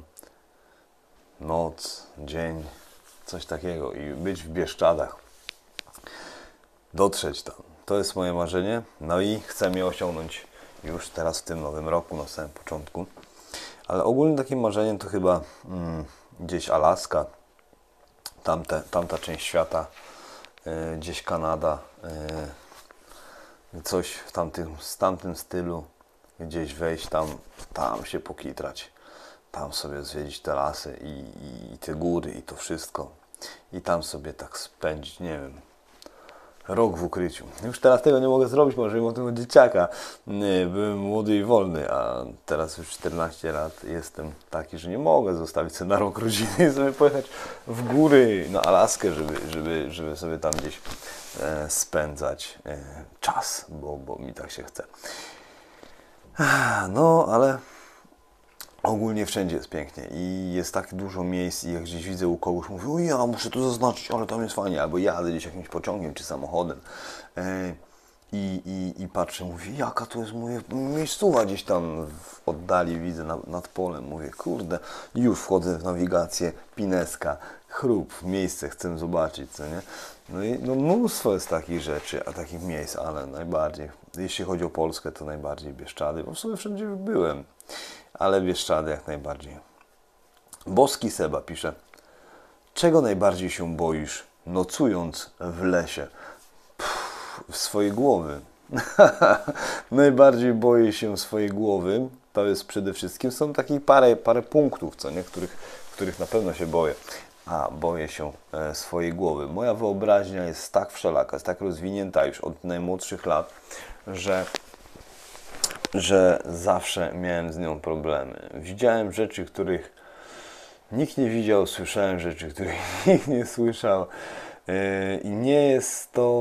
noc, dzień, coś takiego i być w Bieszczadach. Dotrzeć tam. To jest moje marzenie. No i chcę je osiągnąć już teraz w tym nowym roku, na samym początku. Ale ogólnie takim marzeniem to chyba mm, gdzieś Alaska, tamte, tamta część świata, yy, gdzieś Kanada, yy, coś w tamtym, w tamtym stylu, gdzieś wejść tam, tam się pokitrać, tam sobie zwiedzić te lasy i, i, i te góry i to wszystko i tam sobie tak spędzić, nie wiem, rok w ukryciu. Już teraz tego nie mogę zrobić, może mam tego dzieciaka. Nie, byłem młody i wolny, a teraz już czternaście lat jestem taki, że nie mogę zostawić sobie na rok rodziny i sobie pojechać w góry, na Alaskę, żeby, żeby, żeby sobie tam gdzieś e, spędzać e, czas, bo, bo mi tak się chce. No, ale ogólnie wszędzie jest pięknie i jest tak dużo miejsc i jak gdzieś widzę u kogoś, mówię, o ja muszę to zaznaczyć, ale tam jest fajnie, albo jadę gdzieś jakimś pociągiem czy samochodem e, i, i, i patrzę, mówię, jaka to jest, mówię, miejscowa gdzieś tam w oddali widzę na, nad polem, mówię, kurde, już wchodzę w nawigację, Pineska, Chrób, miejsce chcę zobaczyć, co nie? No i no, mnóstwo jest takich rzeczy, a takich miejsc, ale najbardziej, jeśli chodzi o Polskę, to najbardziej Bieszczady, bo w sumie wszędzie byłem. Ale Bieszczady jak najbardziej. Boski Seba pisze: czego najbardziej się boisz, nocując w lesie? Pff, w swojej głowy. Najbardziej boję się swojej głowy. To jest przede wszystkim, są takie parę, parę punktów, co nie? Których, których na pewno się boję. A, boję się e, swojej głowy. Moja wyobraźnia jest tak wszelaka, jest tak rozwinięta już od najmłodszych lat, że że zawsze miałem z nią problemy. Widziałem rzeczy, których nikt nie widział, słyszałem rzeczy, których nikt nie słyszał i nie jest to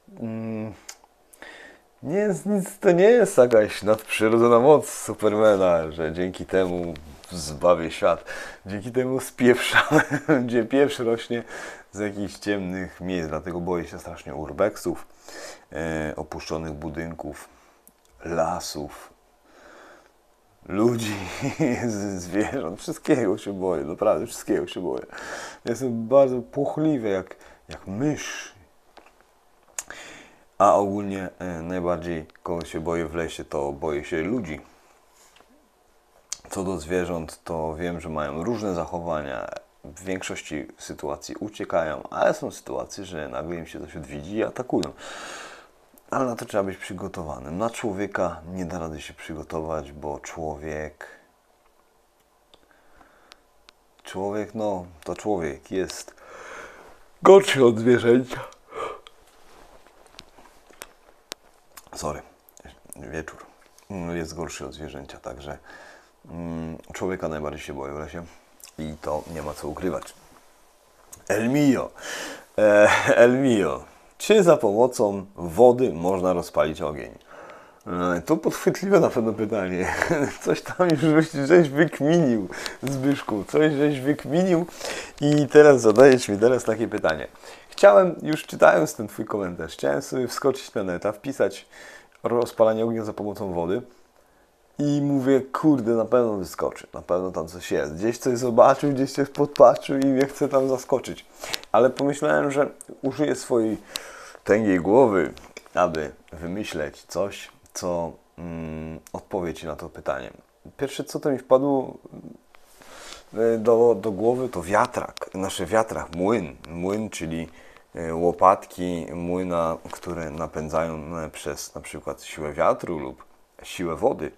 nie jest nic, to nie jest jakaś nadprzyrodzona moc Supermana, że dzięki temu zbawię świat, dzięki temu spieprzam, gdzie pieprz rośnie z jakichś ciemnych miejsc, dlatego boję się strasznie urbexów, opuszczonych budynków, lasów, ludzi, zwierząt, wszystkiego się boję, naprawdę wszystkiego się boję. Jestem bardzo płochliwy, jak, jak mysz. A ogólnie e, najbardziej, kogo się boję w lesie, to boję się ludzi. Co do zwierząt, to wiem, że mają różne zachowania. W większości sytuacji uciekają, ale są sytuacje, że nagle im się coś odwiedzi i atakują. Ale na to trzeba być przygotowanym. Na człowieka nie da rady się przygotować, bo człowiek... Człowiek, no, to człowiek jest gorszy od zwierzęcia. Sorry, wieczór. Jest gorszy od zwierzęcia, także mm, człowieka najbardziej się boję w lesie i to nie ma co ukrywać. Elmio. E, Elmio. Czy za pomocą wody można rozpalić ogień? No, to podchwytliwe na pewno pytanie. Coś tam już żeś, żeś wykminił, Zbyszku. Coś żeś wykminił i teraz zadajesz mi teraz takie pytanie. Chciałem, już czytając ten twój komentarz, chciałem sobie wskoczyć na neta, wpisać rozpalanie ognia za pomocą wody i mówię, kurde, na pewno wyskoczy. Na pewno tam coś jest. Gdzieś coś zobaczył, gdzieś coś podpatrzył i mnie chce tam zaskoczyć. Ale pomyślałem, że użyję swojej tęgiej głowy, aby wymyśleć coś, co mm, odpowie Ci na to pytanie. Pierwsze, co to mi wpadło do, do głowy, to wiatrak. Nasze wiatrak, młyn. Młyn, czyli łopatki młyna, które napędzają przez na przykład siłę wiatru lub siłę wody.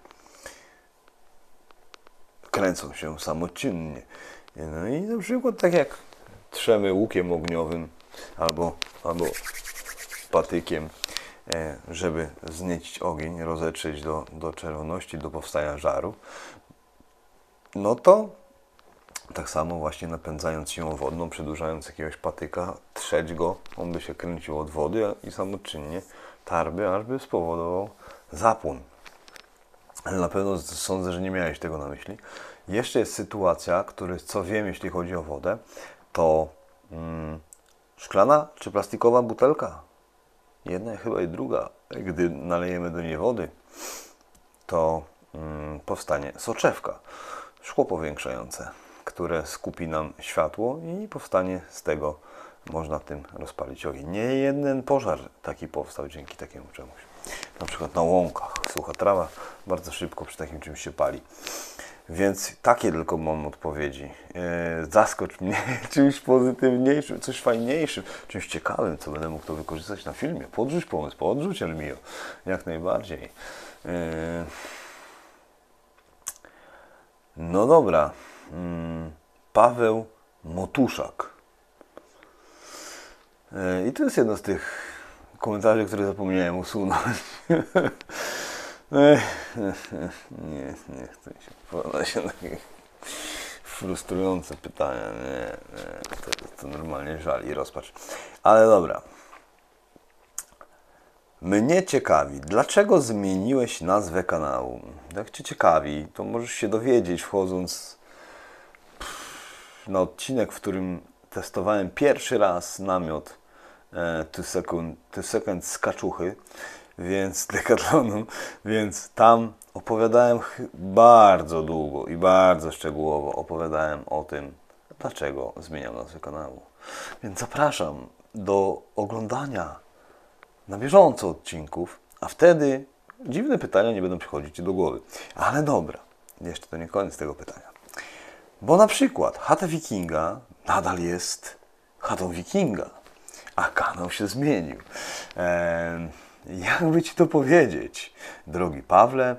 Kręcą się samoczynnie. No i na przykład tak jak trzemy łukiem ogniowym albo, albo patykiem, żeby zniecić ogień, rozetrzeć do, do czerwoności, do powstania żaru, no to tak samo właśnie napędzając siłą wodną, przedłużając jakiegoś patyka, trzeć go, on by się kręcił od wody i samoczynnie tarby, aż by spowodował zapłon. Ale na pewno sądzę, że nie miałeś tego na myśli. Jeszcze jest sytuacja, która, co wiem, jeśli chodzi o wodę, to mm, szklana czy plastikowa butelka. Jedna chyba i druga. Gdy nalejemy do niej wody, to mm, powstanie soczewka, szkło powiększające, które skupi nam światło i powstanie z tego, można tym rozpalić ogień. Nie jeden pożar taki powstał dzięki takiemu czemuś. Na przykład na łąkach. Sucha trawa bardzo szybko przy takim czymś się pali. Więc takie tylko mam odpowiedzi. Eee, zaskocz mnie czymś pozytywniejszym, coś fajniejszym, czymś ciekawym, co będę mógł to wykorzystać na filmie. Podrzuć pomysł, podrzuć Elmio. Jak najbardziej. Eee, no dobra. Hmm. Paweł Motuszak. Eee, I to jest jedno z tych komentarzy, które zapomniałem usunąć. Nie, nie chcę się poddać się na takie frustrujące pytania. Nie, nie, to, to normalnie żal i rozpacz. Ale dobra. Mnie ciekawi, dlaczego zmieniłeś nazwę kanału? Jak Cię ciekawi, to możesz się dowiedzieć, wchodząc na odcinek, w którym testowałem pierwszy raz namiot two second, two second z kaczuchy, więc Decathlonu, więc tam opowiadałem bardzo długo i bardzo szczegółowo opowiadałem o tym, dlaczego zmieniam nazwę kanału. Więc zapraszam do oglądania na bieżąco odcinków, a wtedy dziwne pytania nie będą przychodzić Ci do głowy. Ale dobra, jeszcze to nie koniec tego pytania. Bo na przykład chata Wikinga nadal jest chatą Wikinga, a kanał się zmienił. Eee, jakby Ci to powiedzieć, drogi Pawle?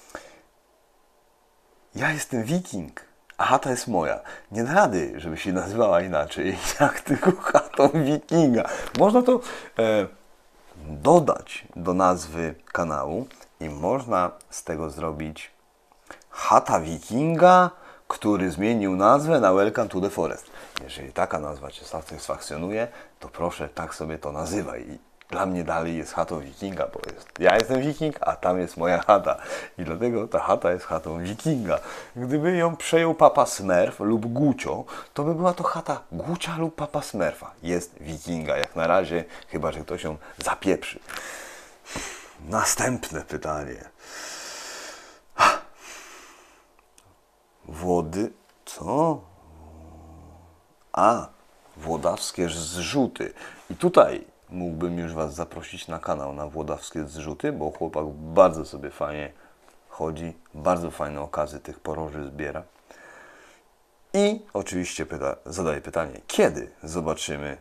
Ja jestem Wiking, a chata jest moja. Nie da rady, żeby się nazywała inaczej, jak tylko chatą Wikinga. Można to e, dodać do nazwy kanału i można z tego zrobić chata Wikinga, który zmienił nazwę na Welcome to the Forest. Jeżeli taka nazwa Cię satysfakcjonuje, to proszę, tak sobie to nazywaj. I dla mnie dalej jest chatą Wikinga, bo jest, ja jestem Wiking, a tam jest moja chata. I dlatego ta chata jest chatą Wikinga. Gdyby ją przejął Papa Smurf lub Gucio, to by była to chata Gucia lub Papa Smurfa. Jest Wikinga, jak na razie, chyba że ktoś ją zapieprzy. Następne pytanie. Włody... Co? A, włodawskie zrzuty. I tutaj mógłbym już Was zaprosić na kanał na włodawskie zrzuty, bo chłopak bardzo sobie fajnie chodzi, bardzo fajne okazy tych poroży zbiera. I oczywiście pyta, zadaję pytanie, kiedy zobaczymy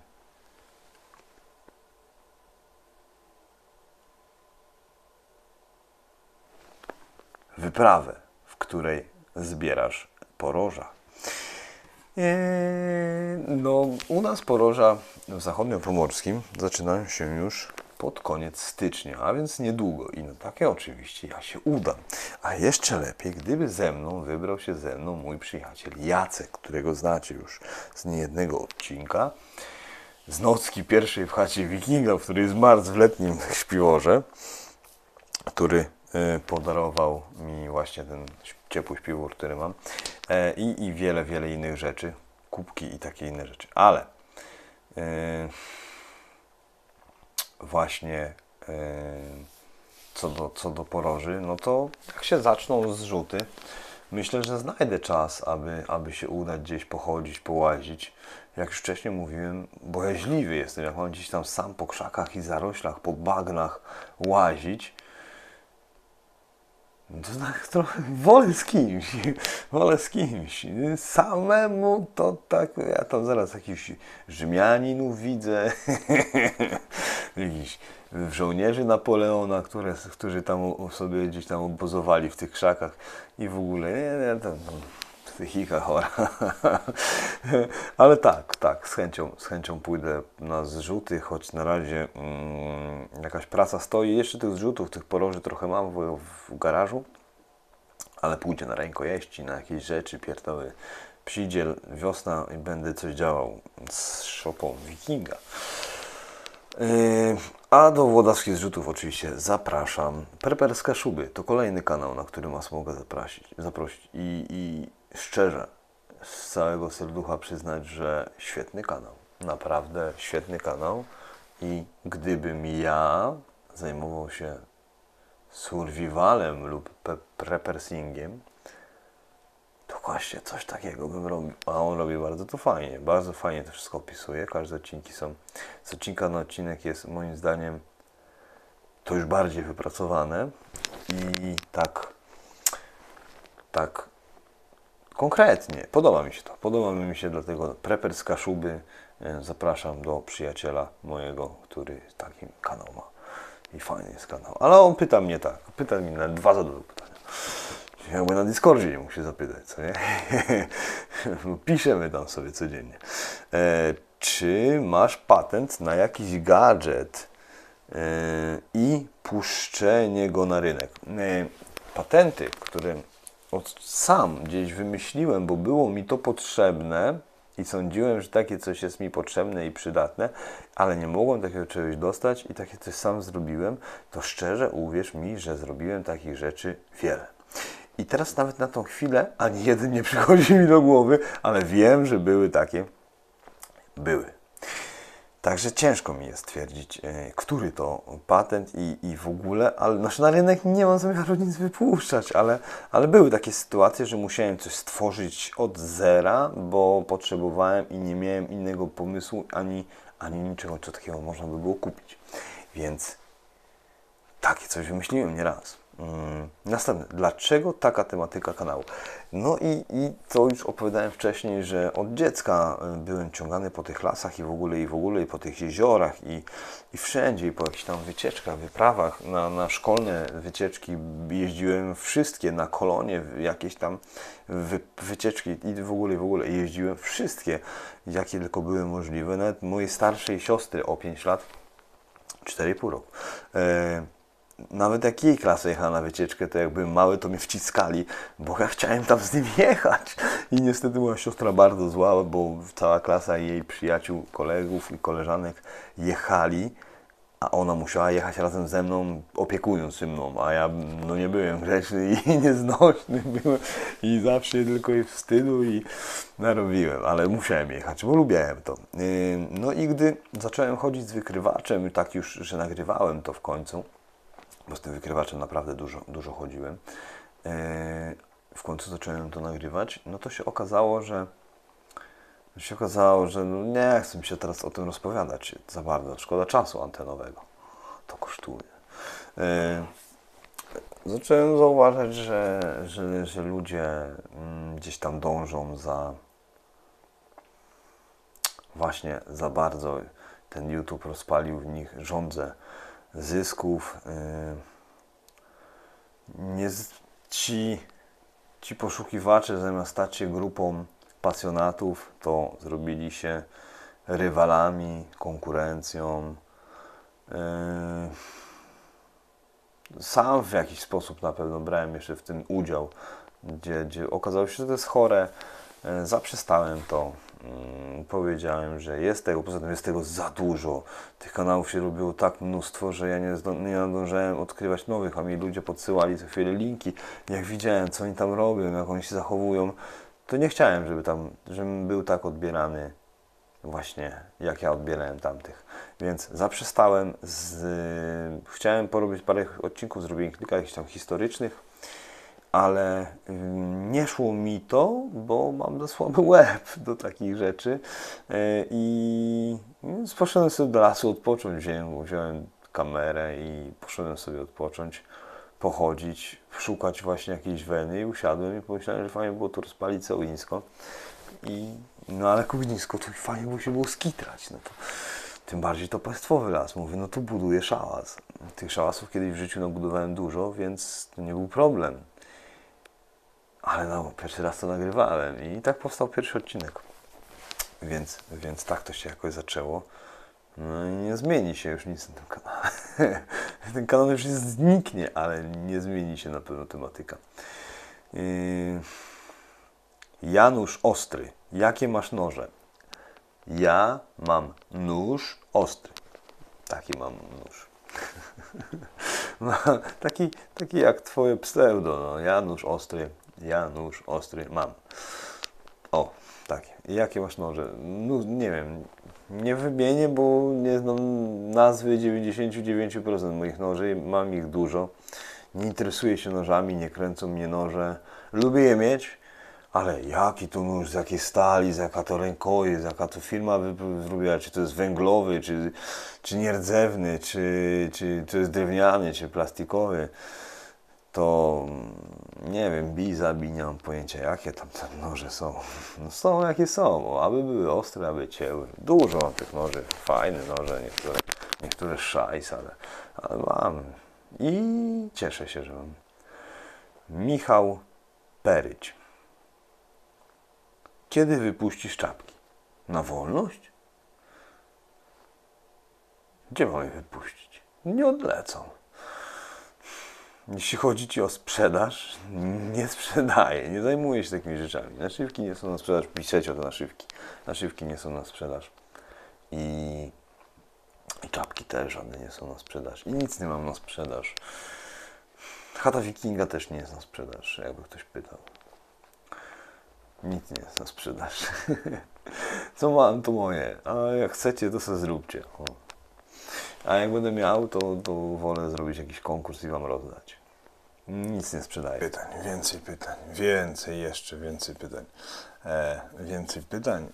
wyprawę, w której zbierasz poroża? Eee, no, u nas poroża w zachodniopomorskim zaczynają się już pod koniec stycznia, a więc niedługo. I no takie oczywiście ja się udam. A jeszcze lepiej, gdyby ze mną wybrał się ze mną mój przyjaciel Jacek, którego znacie już z niejednego odcinka. Z nocki pierwszej w chacie Wikinga, w której zmarł w letnim śpiworze, który yy, podarował mi właśnie ten ciepły śpiwór, który mam yy, i, i wiele, wiele innych rzeczy, kubki i takie inne rzeczy, ale yy, właśnie yy, co do, co do poroży, no to jak się zaczną zrzuty, myślę, że znajdę czas, aby, aby się udać gdzieś pochodzić, połazić. Jak już wcześniej mówiłem, bojaźliwy jestem, jak mam gdzieś tam sam po krzakach i zaroślach, po bagnach łazić, no to tak trochę wolę z kimś, wolę z kimś. Samemu to tak, ja tam zaraz jakichś Rzymianinów widzę, jakichś żołnierzy Napoleona, które, którzy tam sobie gdzieś tam obozowali w tych krzakach i w ogóle, nie, nie, to, to psychika chora. Ale tak, tak, z chęcią, z chęcią pójdę na zrzuty, choć na razie mm, jakaś praca stoi. Jeszcze tych zrzutów, tych poroży trochę mam w, w garażu, ale pójdzie na rękojeści, na jakieś rzeczy, pierdoły. Przyjdzie wiosna i będę coś działał z szopą Wikinga. Yy, a do włodawskich zrzutów oczywiście zapraszam. Preperska Szuby to kolejny kanał, na który Was mogę zaprosić. zaprosić. I, I szczerze, z całego serducha przyznać, że świetny kanał. Naprawdę świetny kanał. I gdybym ja zajmował się survivalem lub prepersingiem, to właśnie coś takiego bym robił. A on robi bardzo to fajnie. Bardzo fajnie to wszystko opisuje. Każde odcinki są... Z odcinka na odcinek jest moim zdaniem to już bardziej wypracowane i tak tak konkretnie. Podoba mi się to. Podoba mi się, dlatego Preperska Szuby. Zapraszam do przyjaciela mojego, który taki kanał ma. I fajny jest kanał. Ale on pyta mnie tak. Pyta mnie na dwa zadane pytania. Jakby na Discordzie nie mógł się zapytać, co nie? Piszemy tam sobie codziennie. E, czy masz patent na jakiś gadżet e, i puszczenie go na rynek? E, patenty, które od, sam gdzieś wymyśliłem, bo było mi to potrzebne i sądziłem, że takie coś jest mi potrzebne i przydatne, ale nie mogłem takiego czegoś dostać i takie coś sam zrobiłem, to szczerze uwierz mi, że zrobiłem takich rzeczy wiele. I teraz nawet na tą chwilę ani jeden nie przychodzi mi do głowy, ale wiem, że były takie. Były. Także ciężko mi jest stwierdzić, yy, który to patent i, i w ogóle, ale znaczy na rynek nie mam zamiaru nic wypuszczać, ale, ale były takie sytuacje, że musiałem coś stworzyć od zera, bo potrzebowałem i nie miałem innego pomysłu, ani, ani niczego, co takiego można by było kupić. Więc takie coś wymyśliłem nieraz. Hmm. Następne. Dlaczego taka tematyka kanału? No i, i to już opowiadałem wcześniej, że od dziecka byłem ciągany po tych lasach i w ogóle, i w ogóle, i po tych jeziorach, i, i wszędzie, i po jakichś tam wycieczkach, wyprawach, na, na szkolne wycieczki jeździłem wszystkie, na kolonie, jakieś tam wy, wycieczki i w ogóle, i w ogóle. Jeździłem wszystkie, jakie tylko były możliwe. Nawet mojej starszej siostry o pięć lat, cztery i pół roku. E, Nawet jak jej klasa jechała na wycieczkę, to jak byłem mały, to mnie wciskali, bo ja chciałem tam z nim jechać. I niestety moja siostra bardzo zła, bo cała klasa jej przyjaciół, kolegów i koleżanek jechali, a ona musiała jechać razem ze mną, opiekując się mną, a ja no nie byłem grzeczny i nieznośny byłem i zawsze tylko i wstydu i narobiłem, ale musiałem jechać, bo lubiałem to. No i gdy zacząłem chodzić z wykrywaczem, tak już, że nagrywałem to w końcu, bo z tym wykrywaczem naprawdę dużo, dużo chodziłem. Yy, w końcu zacząłem to nagrywać, no to się okazało, że się okazało, że no nie chcę mi się teraz o tym rozpowiadać za bardzo. Szkoda czasu antenowego. To kosztuje. Yy, zacząłem zauważać, że, że, że ludzie mm, gdzieś tam dążą za właśnie za bardzo. Ten YouTube rozpalił w nich żądzę zysków. Nie, ci, ci poszukiwacze zamiast stać się grupą pasjonatów, to zrobili się rywalami, konkurencją. Sam w jakiś sposób na pewno brałem jeszcze w tym udział, gdzie, gdzie okazało się, że to jest chore. Zaprzestałem to. mm, powiedziałem, że jest tego, poza tym jest tego za dużo. Tych kanałów się robiło tak mnóstwo, że ja nie, zdo- nie nadążałem odkrywać nowych, a mi ludzie podsyłali co chwilę linki. Jak widziałem, co oni tam robią, jak oni się zachowują, to nie chciałem, żeby tam, żebym był tak odbierany właśnie, jak ja odbierałem tamtych. Więc zaprzestałem, z, chciałem porobić parę odcinków, zrobiłem kilka jakichś tam historycznych, ale nie szło mi to, bo mam za słaby łeb do takich rzeczy i poszedłem sobie do lasu odpocząć, wziąłem, wziąłem kamerę i poszedłem sobie odpocząć, pochodzić, szukać właśnie jakiejś weny i usiadłem i pomyślałem, że fajnie było tu rozpalić co ognisko. I, no ale ognisko to fajnie było się było skitrać, no to tym bardziej to państwowy las. Mówię, no to buduję szałas. Tych szałasów kiedyś w życiu nabudowałem dużo, więc to nie był problem. Ale no, pierwszy raz to nagrywałem i tak powstał pierwszy odcinek. Więc, więc tak to się jakoś zaczęło. No i nie zmieni się już nic na tym kanale. Ten kanał już zniknie, ale nie zmieni się na pewno tematyka. Yy... Janusz Ostry. Jakie masz noże? Ja mam nóż ostry. Taki mam nóż. No, taki, taki jak twoje pseudo. No. Janusz Ostry. Janusz Ostry mam. O, takie. Jakie masz noże? No, nie wiem. Nie wymienię, bo nie znam nazwy dziewięćdziesiąt dziewięć procent moich noży. Mam ich dużo. Nie interesuję się nożami, nie kręcą mnie noże. Lubię je mieć. Ale jaki to nóż, z jakiej stali, z jaka to rękojeść, z jaka to firma zrobiła, czy to jest węglowy, czy, czy nierdzewny, czy, czy to jest drewniany, czy plastikowy, to nie wiem, bij, zabij, nie mam pojęcia, jakie tam te noże są. No są jakie są, aby były ostre, aby cięły. Dużo mam tych noży, fajne noże, niektóre, niektóre szajs, ale, ale mam. I cieszę się, że mam. Michał Peryć. Kiedy wypuścisz czapki? Na wolność? Gdzie mam je wypuścić? Nie odlecą. Jeśli chodzi Ci o sprzedaż, nie sprzedaję, nie zajmuję się takimi rzeczami. Naszywki nie są na sprzedaż, piszecie o te naszywki. Naszywki nie są na sprzedaż. I, I czapki też żadne nie są na sprzedaż. I nic nie mam na sprzedaż. Chata Wikinga też nie jest na sprzedaż, jakby ktoś pytał. Nic nie jest na sprzedaż. Co mam, to moje. A jak chcecie, to sobie zróbcie. O. A jak będę miał, to, to wolę zrobić jakiś konkurs i Wam rozdać. Nic nie sprzedaję. Pytań, więcej pytań, więcej, jeszcze więcej pytań. E, więcej pytań.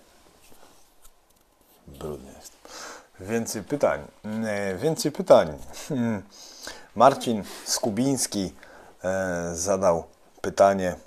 Brudny jest. Więcej pytań. E, więcej pytań. Hmm. Marcin Skubiński e, zadał pytanie.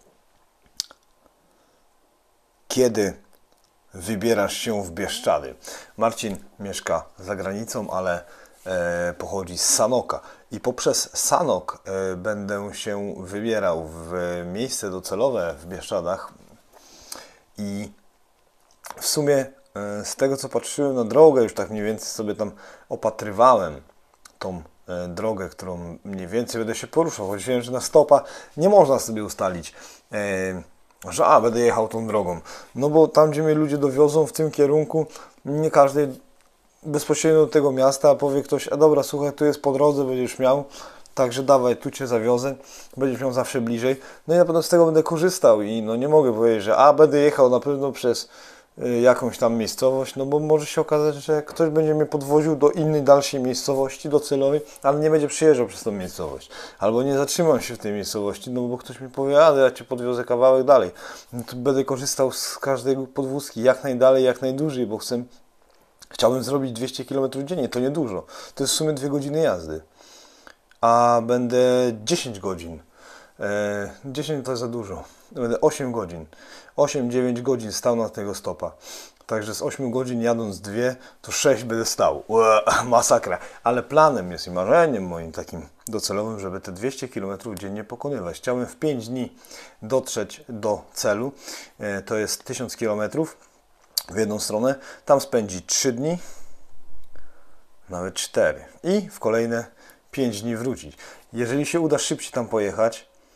Kiedy wybierasz się w Bieszczady? Marcin mieszka za granicą, ale e, pochodzi z Sanoka. I poprzez Sanok e, będę się wybierał w miejsce docelowe w Bieszczadach. I w sumie e, z tego, co patrzyłem na drogę, już tak mniej więcej sobie tam opatrywałem tą e, drogę, którą mniej więcej będę się poruszał. Choć wiem, że na stopa nie można sobie ustalić, e, że a, będę jechał tą drogą. No bo tam, gdzie mnie ludzie dowiozą w tym kierunku, nie każdy bezpośrednio do tego miasta powie ktoś, a dobra, słuchaj, tu jest po drodze, będziesz miał, także dawaj, tu Cię zawiozę, będziesz miał zawsze bliżej. No i na pewno z tego będę korzystał i no nie mogę powiedzieć, że a, będę jechał na pewno przez y, jakąś tam miejscowość, no bo może się okazać, że ktoś będzie mnie podwoził do innej, dalszej miejscowości docelowej, ale nie będzie przyjeżdżał przez tą miejscowość. Albo nie zatrzymam się w tej miejscowości, no bo ktoś mi powie, a ja Cię podwiozę kawałek dalej. No to będę korzystał z każdej podwózki jak najdalej, jak najdłużej, bo chcę Chciałbym zrobić dwieście kilometrów dziennie, to niedużo. To jest w sumie dwie godziny jazdy. A będę dziesięć godzin. E, dziesięć to jest za dużo. Będę osiem godzin. osiem dziewięć godzin stał na tego stopa. Także z ośmiu godzin jadąc dwie, to sześć będę stał. Ue, masakra. Ale planem jest i marzeniem moim takim docelowym, żeby te dwieście kilometrów dziennie pokonywać. Chciałbym w pięć dni dotrzeć do celu. E, to jest tysiąc kilometrów. W jedną stronę, tam spędzić trzy dni, nawet cztery i w kolejne pięć dni wrócić. Jeżeli się uda szybciej tam pojechać,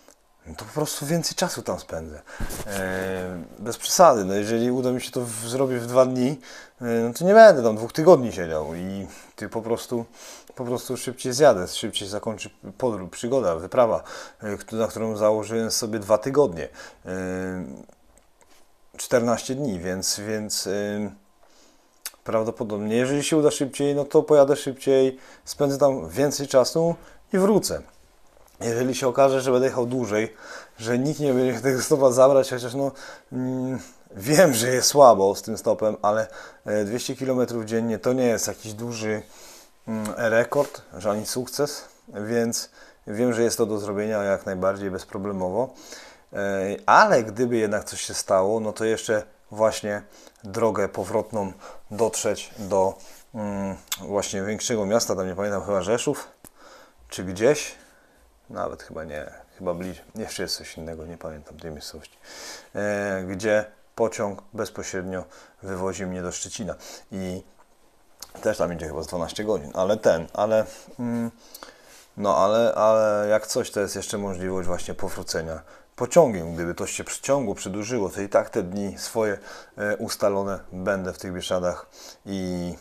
to po prostu więcej czasu tam spędzę. E, bez przesady, no jeżeli uda mi się to w, zrobić w dwa dni, e, no to nie będę tam dwóch tygodni siedział i ty po prostu, po prostu szybciej zjadę, szybciej zakończy podróż, przygoda, wyprawa, e, na którą założyłem sobie dwa tygodnie. E, czternaście dni, więc, więc e, prawdopodobnie, jeżeli się uda szybciej, no to pojadę szybciej, spędzę tam więcej czasu i wrócę. Jeżeli się okaże, że będę jechał dłużej, że nikt nie będzie tego stopa zabrać, chociaż no mm, wiem, że jest słabo z tym stopem, ale dwieście kilometrów dziennie to nie jest jakiś duży mm, rekord, że ani sukces, więc wiem, że jest to do zrobienia jak najbardziej bezproblemowo. Ale gdyby jednak coś się stało, no to jeszcze właśnie drogę powrotną dotrzeć do mm, właśnie większego miasta, tam nie pamiętam, chyba Rzeszów, czy gdzieś, nawet chyba nie, chyba bliżej, jeszcze jest coś innego, nie pamiętam tej miejscowości, e, gdzie pociąg bezpośrednio wywozi mnie do Szczecina i też tam idzie chyba z dwanaście godzin, ale ten, ale mm, no ale, ale jak coś, to jest jeszcze możliwość właśnie powrócenia pociągiem. Gdyby to się przyciągło, przedłużyło, to i tak te dni swoje e, ustalone będę w tych Bieszczadach i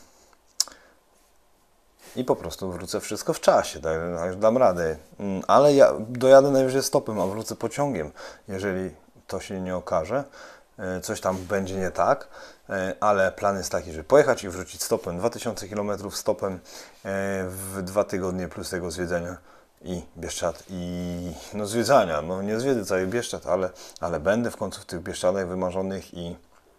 i po prostu wrócę wszystko w czasie, tak, tak dam radę. Ale ja dojadę najwyżej stopem, a wrócę pociągiem, jeżeli to się nie okaże. Coś tam będzie nie tak, ale plan jest taki, żeby pojechać i wrócić stopem. dwa tysiące kilometrów stopem w dwa tygodnie plus tego zwiedzenia i Bieszczad i no zwiedzania. No nie zwiedzę cały Bieszczad, ale, ale będę w końcu w tych Bieszczadach wymarzonych i,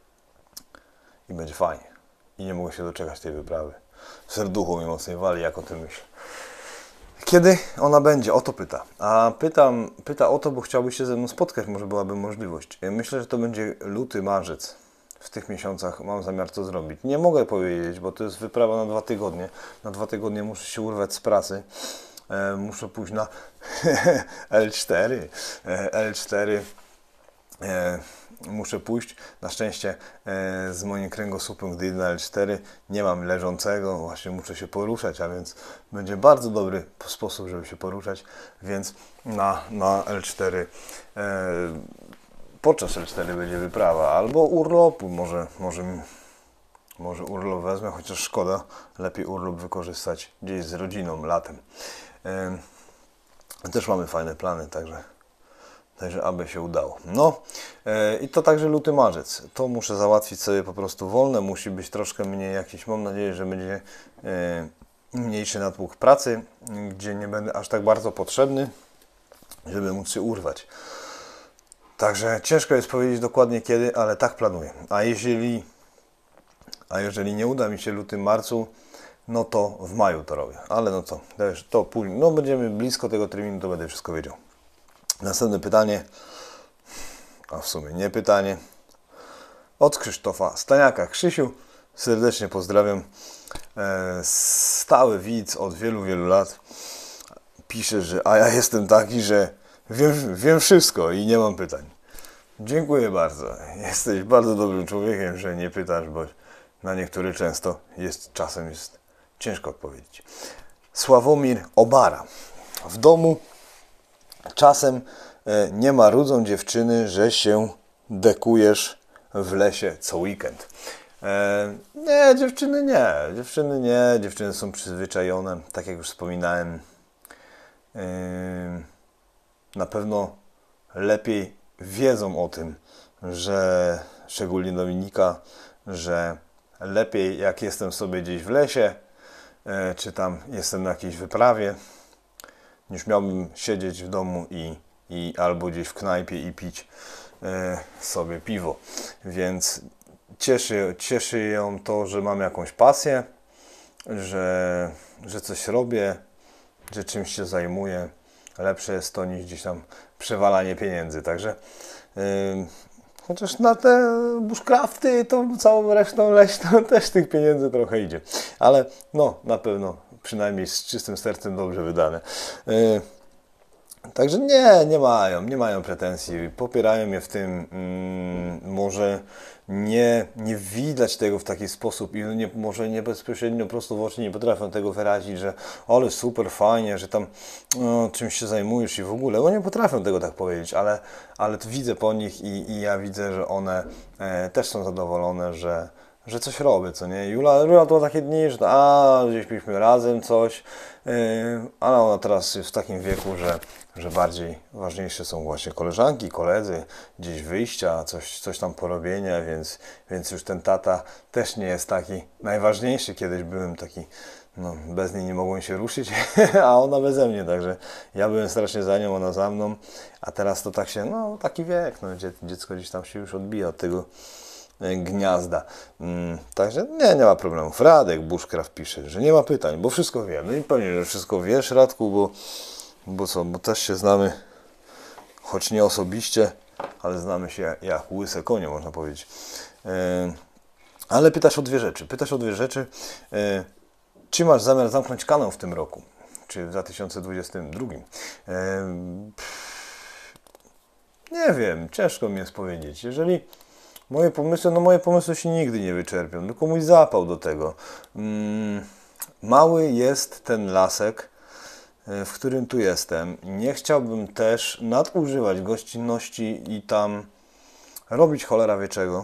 i będzie fajnie. I nie mogę się doczekać tej wyprawy. Serducho mi mocniej wali, jak o tym myślę. Kiedy ona będzie? O to pyta. A pytam, pyta o to, bo chciałby się ze mną spotkać, może byłaby możliwość. Myślę, że to będzie luty, marzec. W tych miesiącach mam zamiar to zrobić. Nie mogę powiedzieć, bo to jest wyprawa na dwa tygodnie. Na dwa tygodnie muszę się urwać z pracy. E, muszę pójść na L cztery. E, L cztery. E, muszę pójść. Na szczęście e, z moim kręgosłupem, gdy idę na L cztery, nie mam leżącego, właśnie muszę się poruszać, a więc będzie bardzo dobry sposób, żeby się poruszać, więc na, na L cztery e, podczas L cztery będzie wyprawa, albo urlopu, może, może, może urlop wezmę, chociaż szkoda, lepiej urlop wykorzystać gdzieś z rodziną latem. E, też mamy fajne plany, także Także aby się udało. No e, i to także luty, marzec. To muszę załatwić sobie po prostu wolne. Musi być troszkę mniej jakiś, mam nadzieję, że będzie e, mniejszy natłok pracy, gdzie nie będę aż tak bardzo potrzebny, żeby móc się urwać. Także ciężko jest powiedzieć dokładnie kiedy, ale tak planuję. A jeżeli, a jeżeli nie uda mi się luty, marcu, no to w maju to robię. Ale no to, też to później, no będziemy blisko tego terminu, to będę wszystko wiedział. Następne pytanie, a w sumie nie pytanie, od Krzysztofa Staniaka. Krzysiu, serdecznie pozdrawiam. E, stały widz od wielu, wielu lat. Pisze, że a ja jestem taki, że wiem, wiem wszystko i nie mam pytań. Dziękuję bardzo. Jesteś bardzo dobrym człowiekiem, że nie pytasz, bo na niektóre często jest, czasem jest ciężko odpowiedzieć. Sławomir Obara. W domu czasem e, nie marudzą dziewczyny, że się dekujesz w lesie co weekend. E, nie, dziewczyny nie. Dziewczyny nie. Dziewczyny są przyzwyczajone. Tak jak już wspominałem, e, na pewno lepiej wiedzą o tym, że szczególnie Dominika, że lepiej jak jestem sobie gdzieś w lesie, e, czy tam jestem na jakiejś wyprawie, niż miałbym siedzieć w domu i, i albo gdzieś w knajpie i pić e, sobie piwo. Więc cieszy, cieszy ją to, że mam jakąś pasję, że, że coś robię, że czymś się zajmuję. Lepsze jest to niż gdzieś tam przewalanie pieniędzy. Także e, chociaż na te bushcrafty, to całą resztą leśną też tych pieniędzy trochę idzie. Ale no, na pewno przynajmniej z czystym sercem dobrze wydane. Także nie, nie mają, nie mają pretensji. Popierają mnie w tym. Mm, może nie, nie widać tego w taki sposób i nie, może nie bezpośrednio prosto w oczy nie potrafią tego wyrazić, że ale super fajnie, że tam no, czymś się zajmujesz i w ogóle, bo nie potrafią tego tak powiedzieć, ale, ale to widzę po nich i, i ja widzę, że one e, też są zadowolone, że, że coś robię, co nie? Jula, Jula to takie dni, że a, gdzieś byliśmy razem coś, yy, ale ona teraz jest w takim wieku, że, że bardziej ważniejsze są właśnie koleżanki, koledzy, gdzieś wyjścia, coś, coś tam porobienia, więc, więc już ten tata też nie jest taki najważniejszy. Kiedyś byłem taki, no bez niej nie mogłem się ruszyć, a ona beze mnie, także ja byłem strasznie za nią, ona za mną, a teraz to tak się, no taki wiek, no dziecko gdzieś tam się już odbija od tego gniazda. Mm, także nie, nie ma problemów. Radek Bushcraft pisze, że nie ma pytań, bo wszystko wie. No i pewnie, że wszystko wiesz, Radku, bo, bo co, bo też się znamy, choć nie osobiście, ale znamy się jak, jak łyse konie, można powiedzieć. Yy, ale pytasz o dwie rzeczy. Pytasz o dwie rzeczy. Yy, czy masz zamiar zamknąć kanał w tym roku? Czy w dwa tysiące dwudziestym drugim? Yy, nie wiem, ciężko mi jest powiedzieć. Jeżeli Moje pomysły, no moje pomysły się nigdy nie wyczerpią, tylko mój zapał do tego. Mm, mały jest ten lasek, w którym tu jestem. Nie chciałbym też nadużywać gościnności i tam robić cholera wie czego.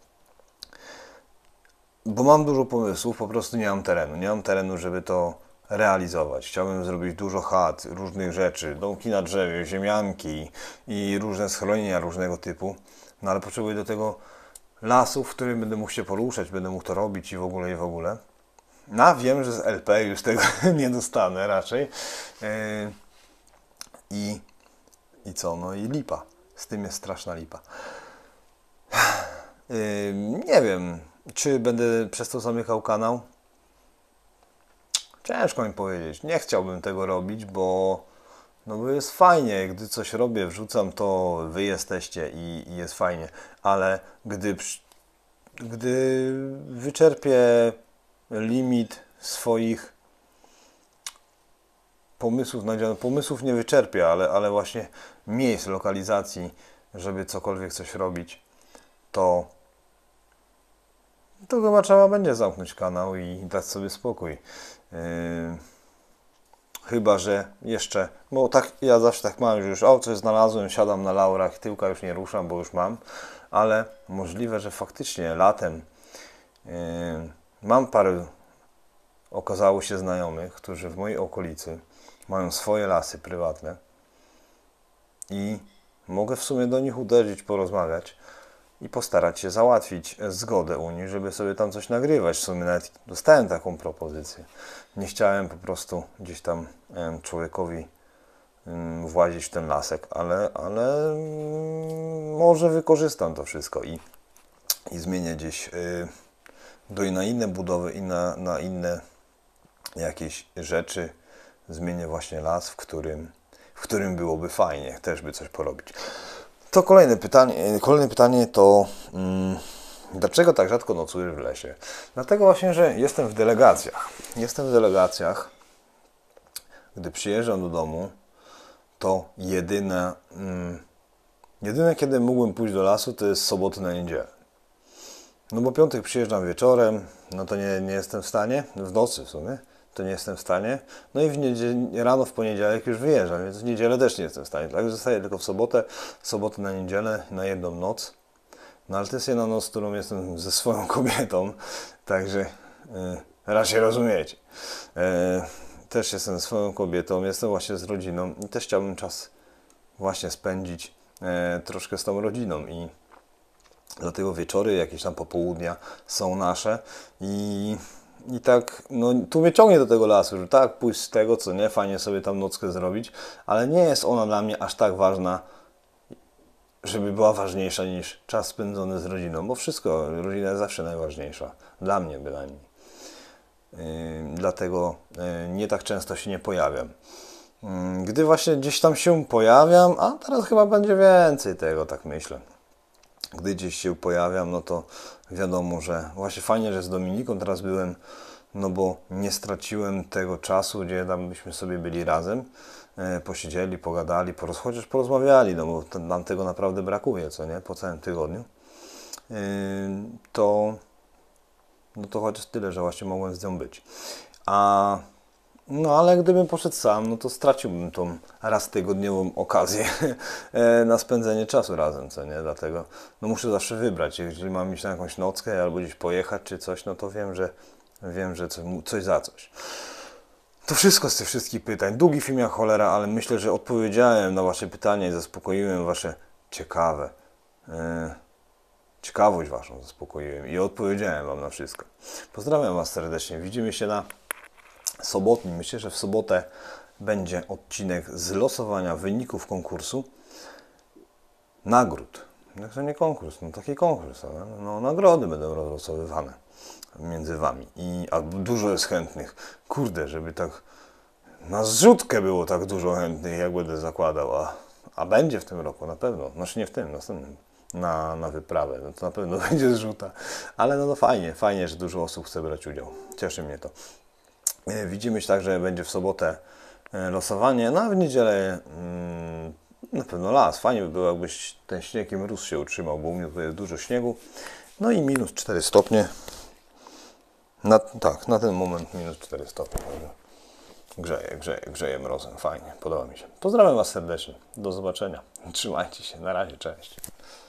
Bo mam dużo pomysłów, po prostu nie mam terenu. Nie mam terenu, żeby to realizować. Chciałbym zrobić dużo chat, różnych rzeczy, domki na drzewie, ziemianki i różne schronienia różnego typu. No ale potrzebuję do tego lasu, w którym będę mógł się poruszać, będę mógł to robić i w ogóle, i w ogóle. No wiem, że z L P już tego nie dostanę raczej. Yy, I, I co? No i lipa. Z tym jest straszna lipa. Yy, nie wiem, czy będę przez to zamykał kanał. Ciężko mi powiedzieć. Nie chciałbym tego robić, bo no bo jest fajnie, gdy coś robię, wrzucam to, wy jesteście i, i jest fajnie, ale gdy, gdy wyczerpię limit swoich pomysłów, pomysłów nie wyczerpię, ale, ale właśnie miejsc, lokalizacji, żeby cokolwiek coś robić, to to chyba trzeba będzie zamknąć kanał i dać sobie spokój. Yy... Chyba że jeszcze, bo tak ja zawsze tak mam, że już o coś znalazłem, siadam na laurach, tyłka już nie ruszam, bo już mam, ale możliwe, że faktycznie latem yy, mam parę, okazało się znajomych, którzy w mojej okolicy mają swoje lasy prywatne i mogę w sumie do nich uderzyć, porozmawiać i postarać się załatwić zgodę u nich, żeby sobie tam coś nagrywać. W sumie nawet dostałem taką propozycję. Nie chciałem po prostu gdzieś tam człowiekowi włazić w ten lasek, ale, ale może wykorzystam to wszystko i, i zmienię gdzieś do, na inne budowy i na, na inne jakieś rzeczy. Zmienię właśnie las, w którym, w którym byłoby fajnie, też by coś porobić. To kolejne pytanie, kolejne pytanie to hmm, dlaczego tak rzadko nocujesz w lesie? Dlatego właśnie, że jestem w delegacjach. Jestem w delegacjach. Gdy przyjeżdżam do domu, to jedyne, hmm, jedyne kiedy mógłbym pójść do lasu, to jest soboty na niedzielę. No bo piątek przyjeżdżam wieczorem, no to nie, nie jestem w stanie, w nocy w sumie, to nie jestem w stanie. No i w niedzielę, rano w poniedziałek już wyjeżdżam, więc w niedzielę też nie jestem w stanie. Także zostaję tylko w sobotę, w sobotę na niedzielę, na jedną noc. No ale to jest jedna noc, którą jestem ze swoją kobietą, także yy, raczej rozumiecie. Yy, też jestem ze swoją kobietą, jestem właśnie z rodziną i też chciałbym czas właśnie spędzić yy, troszkę z tą rodziną i dlatego wieczory, jakieś tam popołudnia są nasze i I tak, no tu mnie ciągnie do tego lasu, że tak, pójść z tego, co nie, fajnie sobie tam nockę zrobić, ale nie jest ona dla mnie aż tak ważna, żeby była ważniejsza niż czas spędzony z rodziną, bo wszystko, rodzina jest zawsze najważniejsza, dla mnie bynajmniej. Yy, dlatego yy, nie tak często się nie pojawiam. Yy, gdy właśnie gdzieś tam się pojawiam, a teraz chyba będzie więcej tego, tak myślę. Gdy gdzieś się pojawiam, no to wiadomo, że właśnie fajnie, że z Dominiką teraz byłem no bo nie straciłem tego czasu, gdzie tam byśmy sobie byli razem, e, posiedzieli, pogadali, poros, chociaż porozmawiali, no bo to, nam tego naprawdę brakuje, co nie, po całym tygodniu, e, to, no to chociaż tyle, że właśnie mogłem z nią być. A no ale gdybym poszedł sam, no to straciłbym tą raz tygodniową okazję e, na spędzenie czasu razem, co nie? Dlatego no muszę zawsze wybrać. Jeżeli mam iść na jakąś nockę albo gdzieś pojechać czy coś, no to wiem, że wiem, że coś, coś za coś. To wszystko z tych wszystkich pytań. Długi film jak cholera, ale myślę, że odpowiedziałem na wasze pytania i zaspokoiłem wasze ciekawe. E, ciekawość waszą zaspokoiłem i odpowiedziałem wam na wszystko. Pozdrawiam was serdecznie. Widzimy się na sobotni. Myślę, że w sobotę będzie odcinek z losowania wyników konkursu nagród. Jak to nie konkurs, no taki konkurs, ale no nagrody będą rozlosowywane między wami. I a dużo jest chętnych. Kurde, żeby tak na zrzutkę było tak dużo chętnych, jak będę zakładał, a, a będzie w tym roku na pewno. Znaczy nie w tym, następnym. Na, na wyprawę, no to na pewno będzie zrzuta. Ale no, no fajnie, fajnie, że dużo osób chce brać udział. Cieszy mnie to. Widzimy się także, będzie w sobotę losowanie, no a w niedzielę mm, na pewno las. Fajnie by było, jakbyś ten śnieg i mróz się utrzymał, bo u mnie tutaj jest dużo śniegu. No i minus cztery stopnie. Na, tak, na ten moment minus cztery stopnie. Grzeje, grzeje, grzeje mrozem. Fajnie, podoba mi się. Pozdrawiam was serdecznie. Do zobaczenia. Trzymajcie się. Na razie, cześć.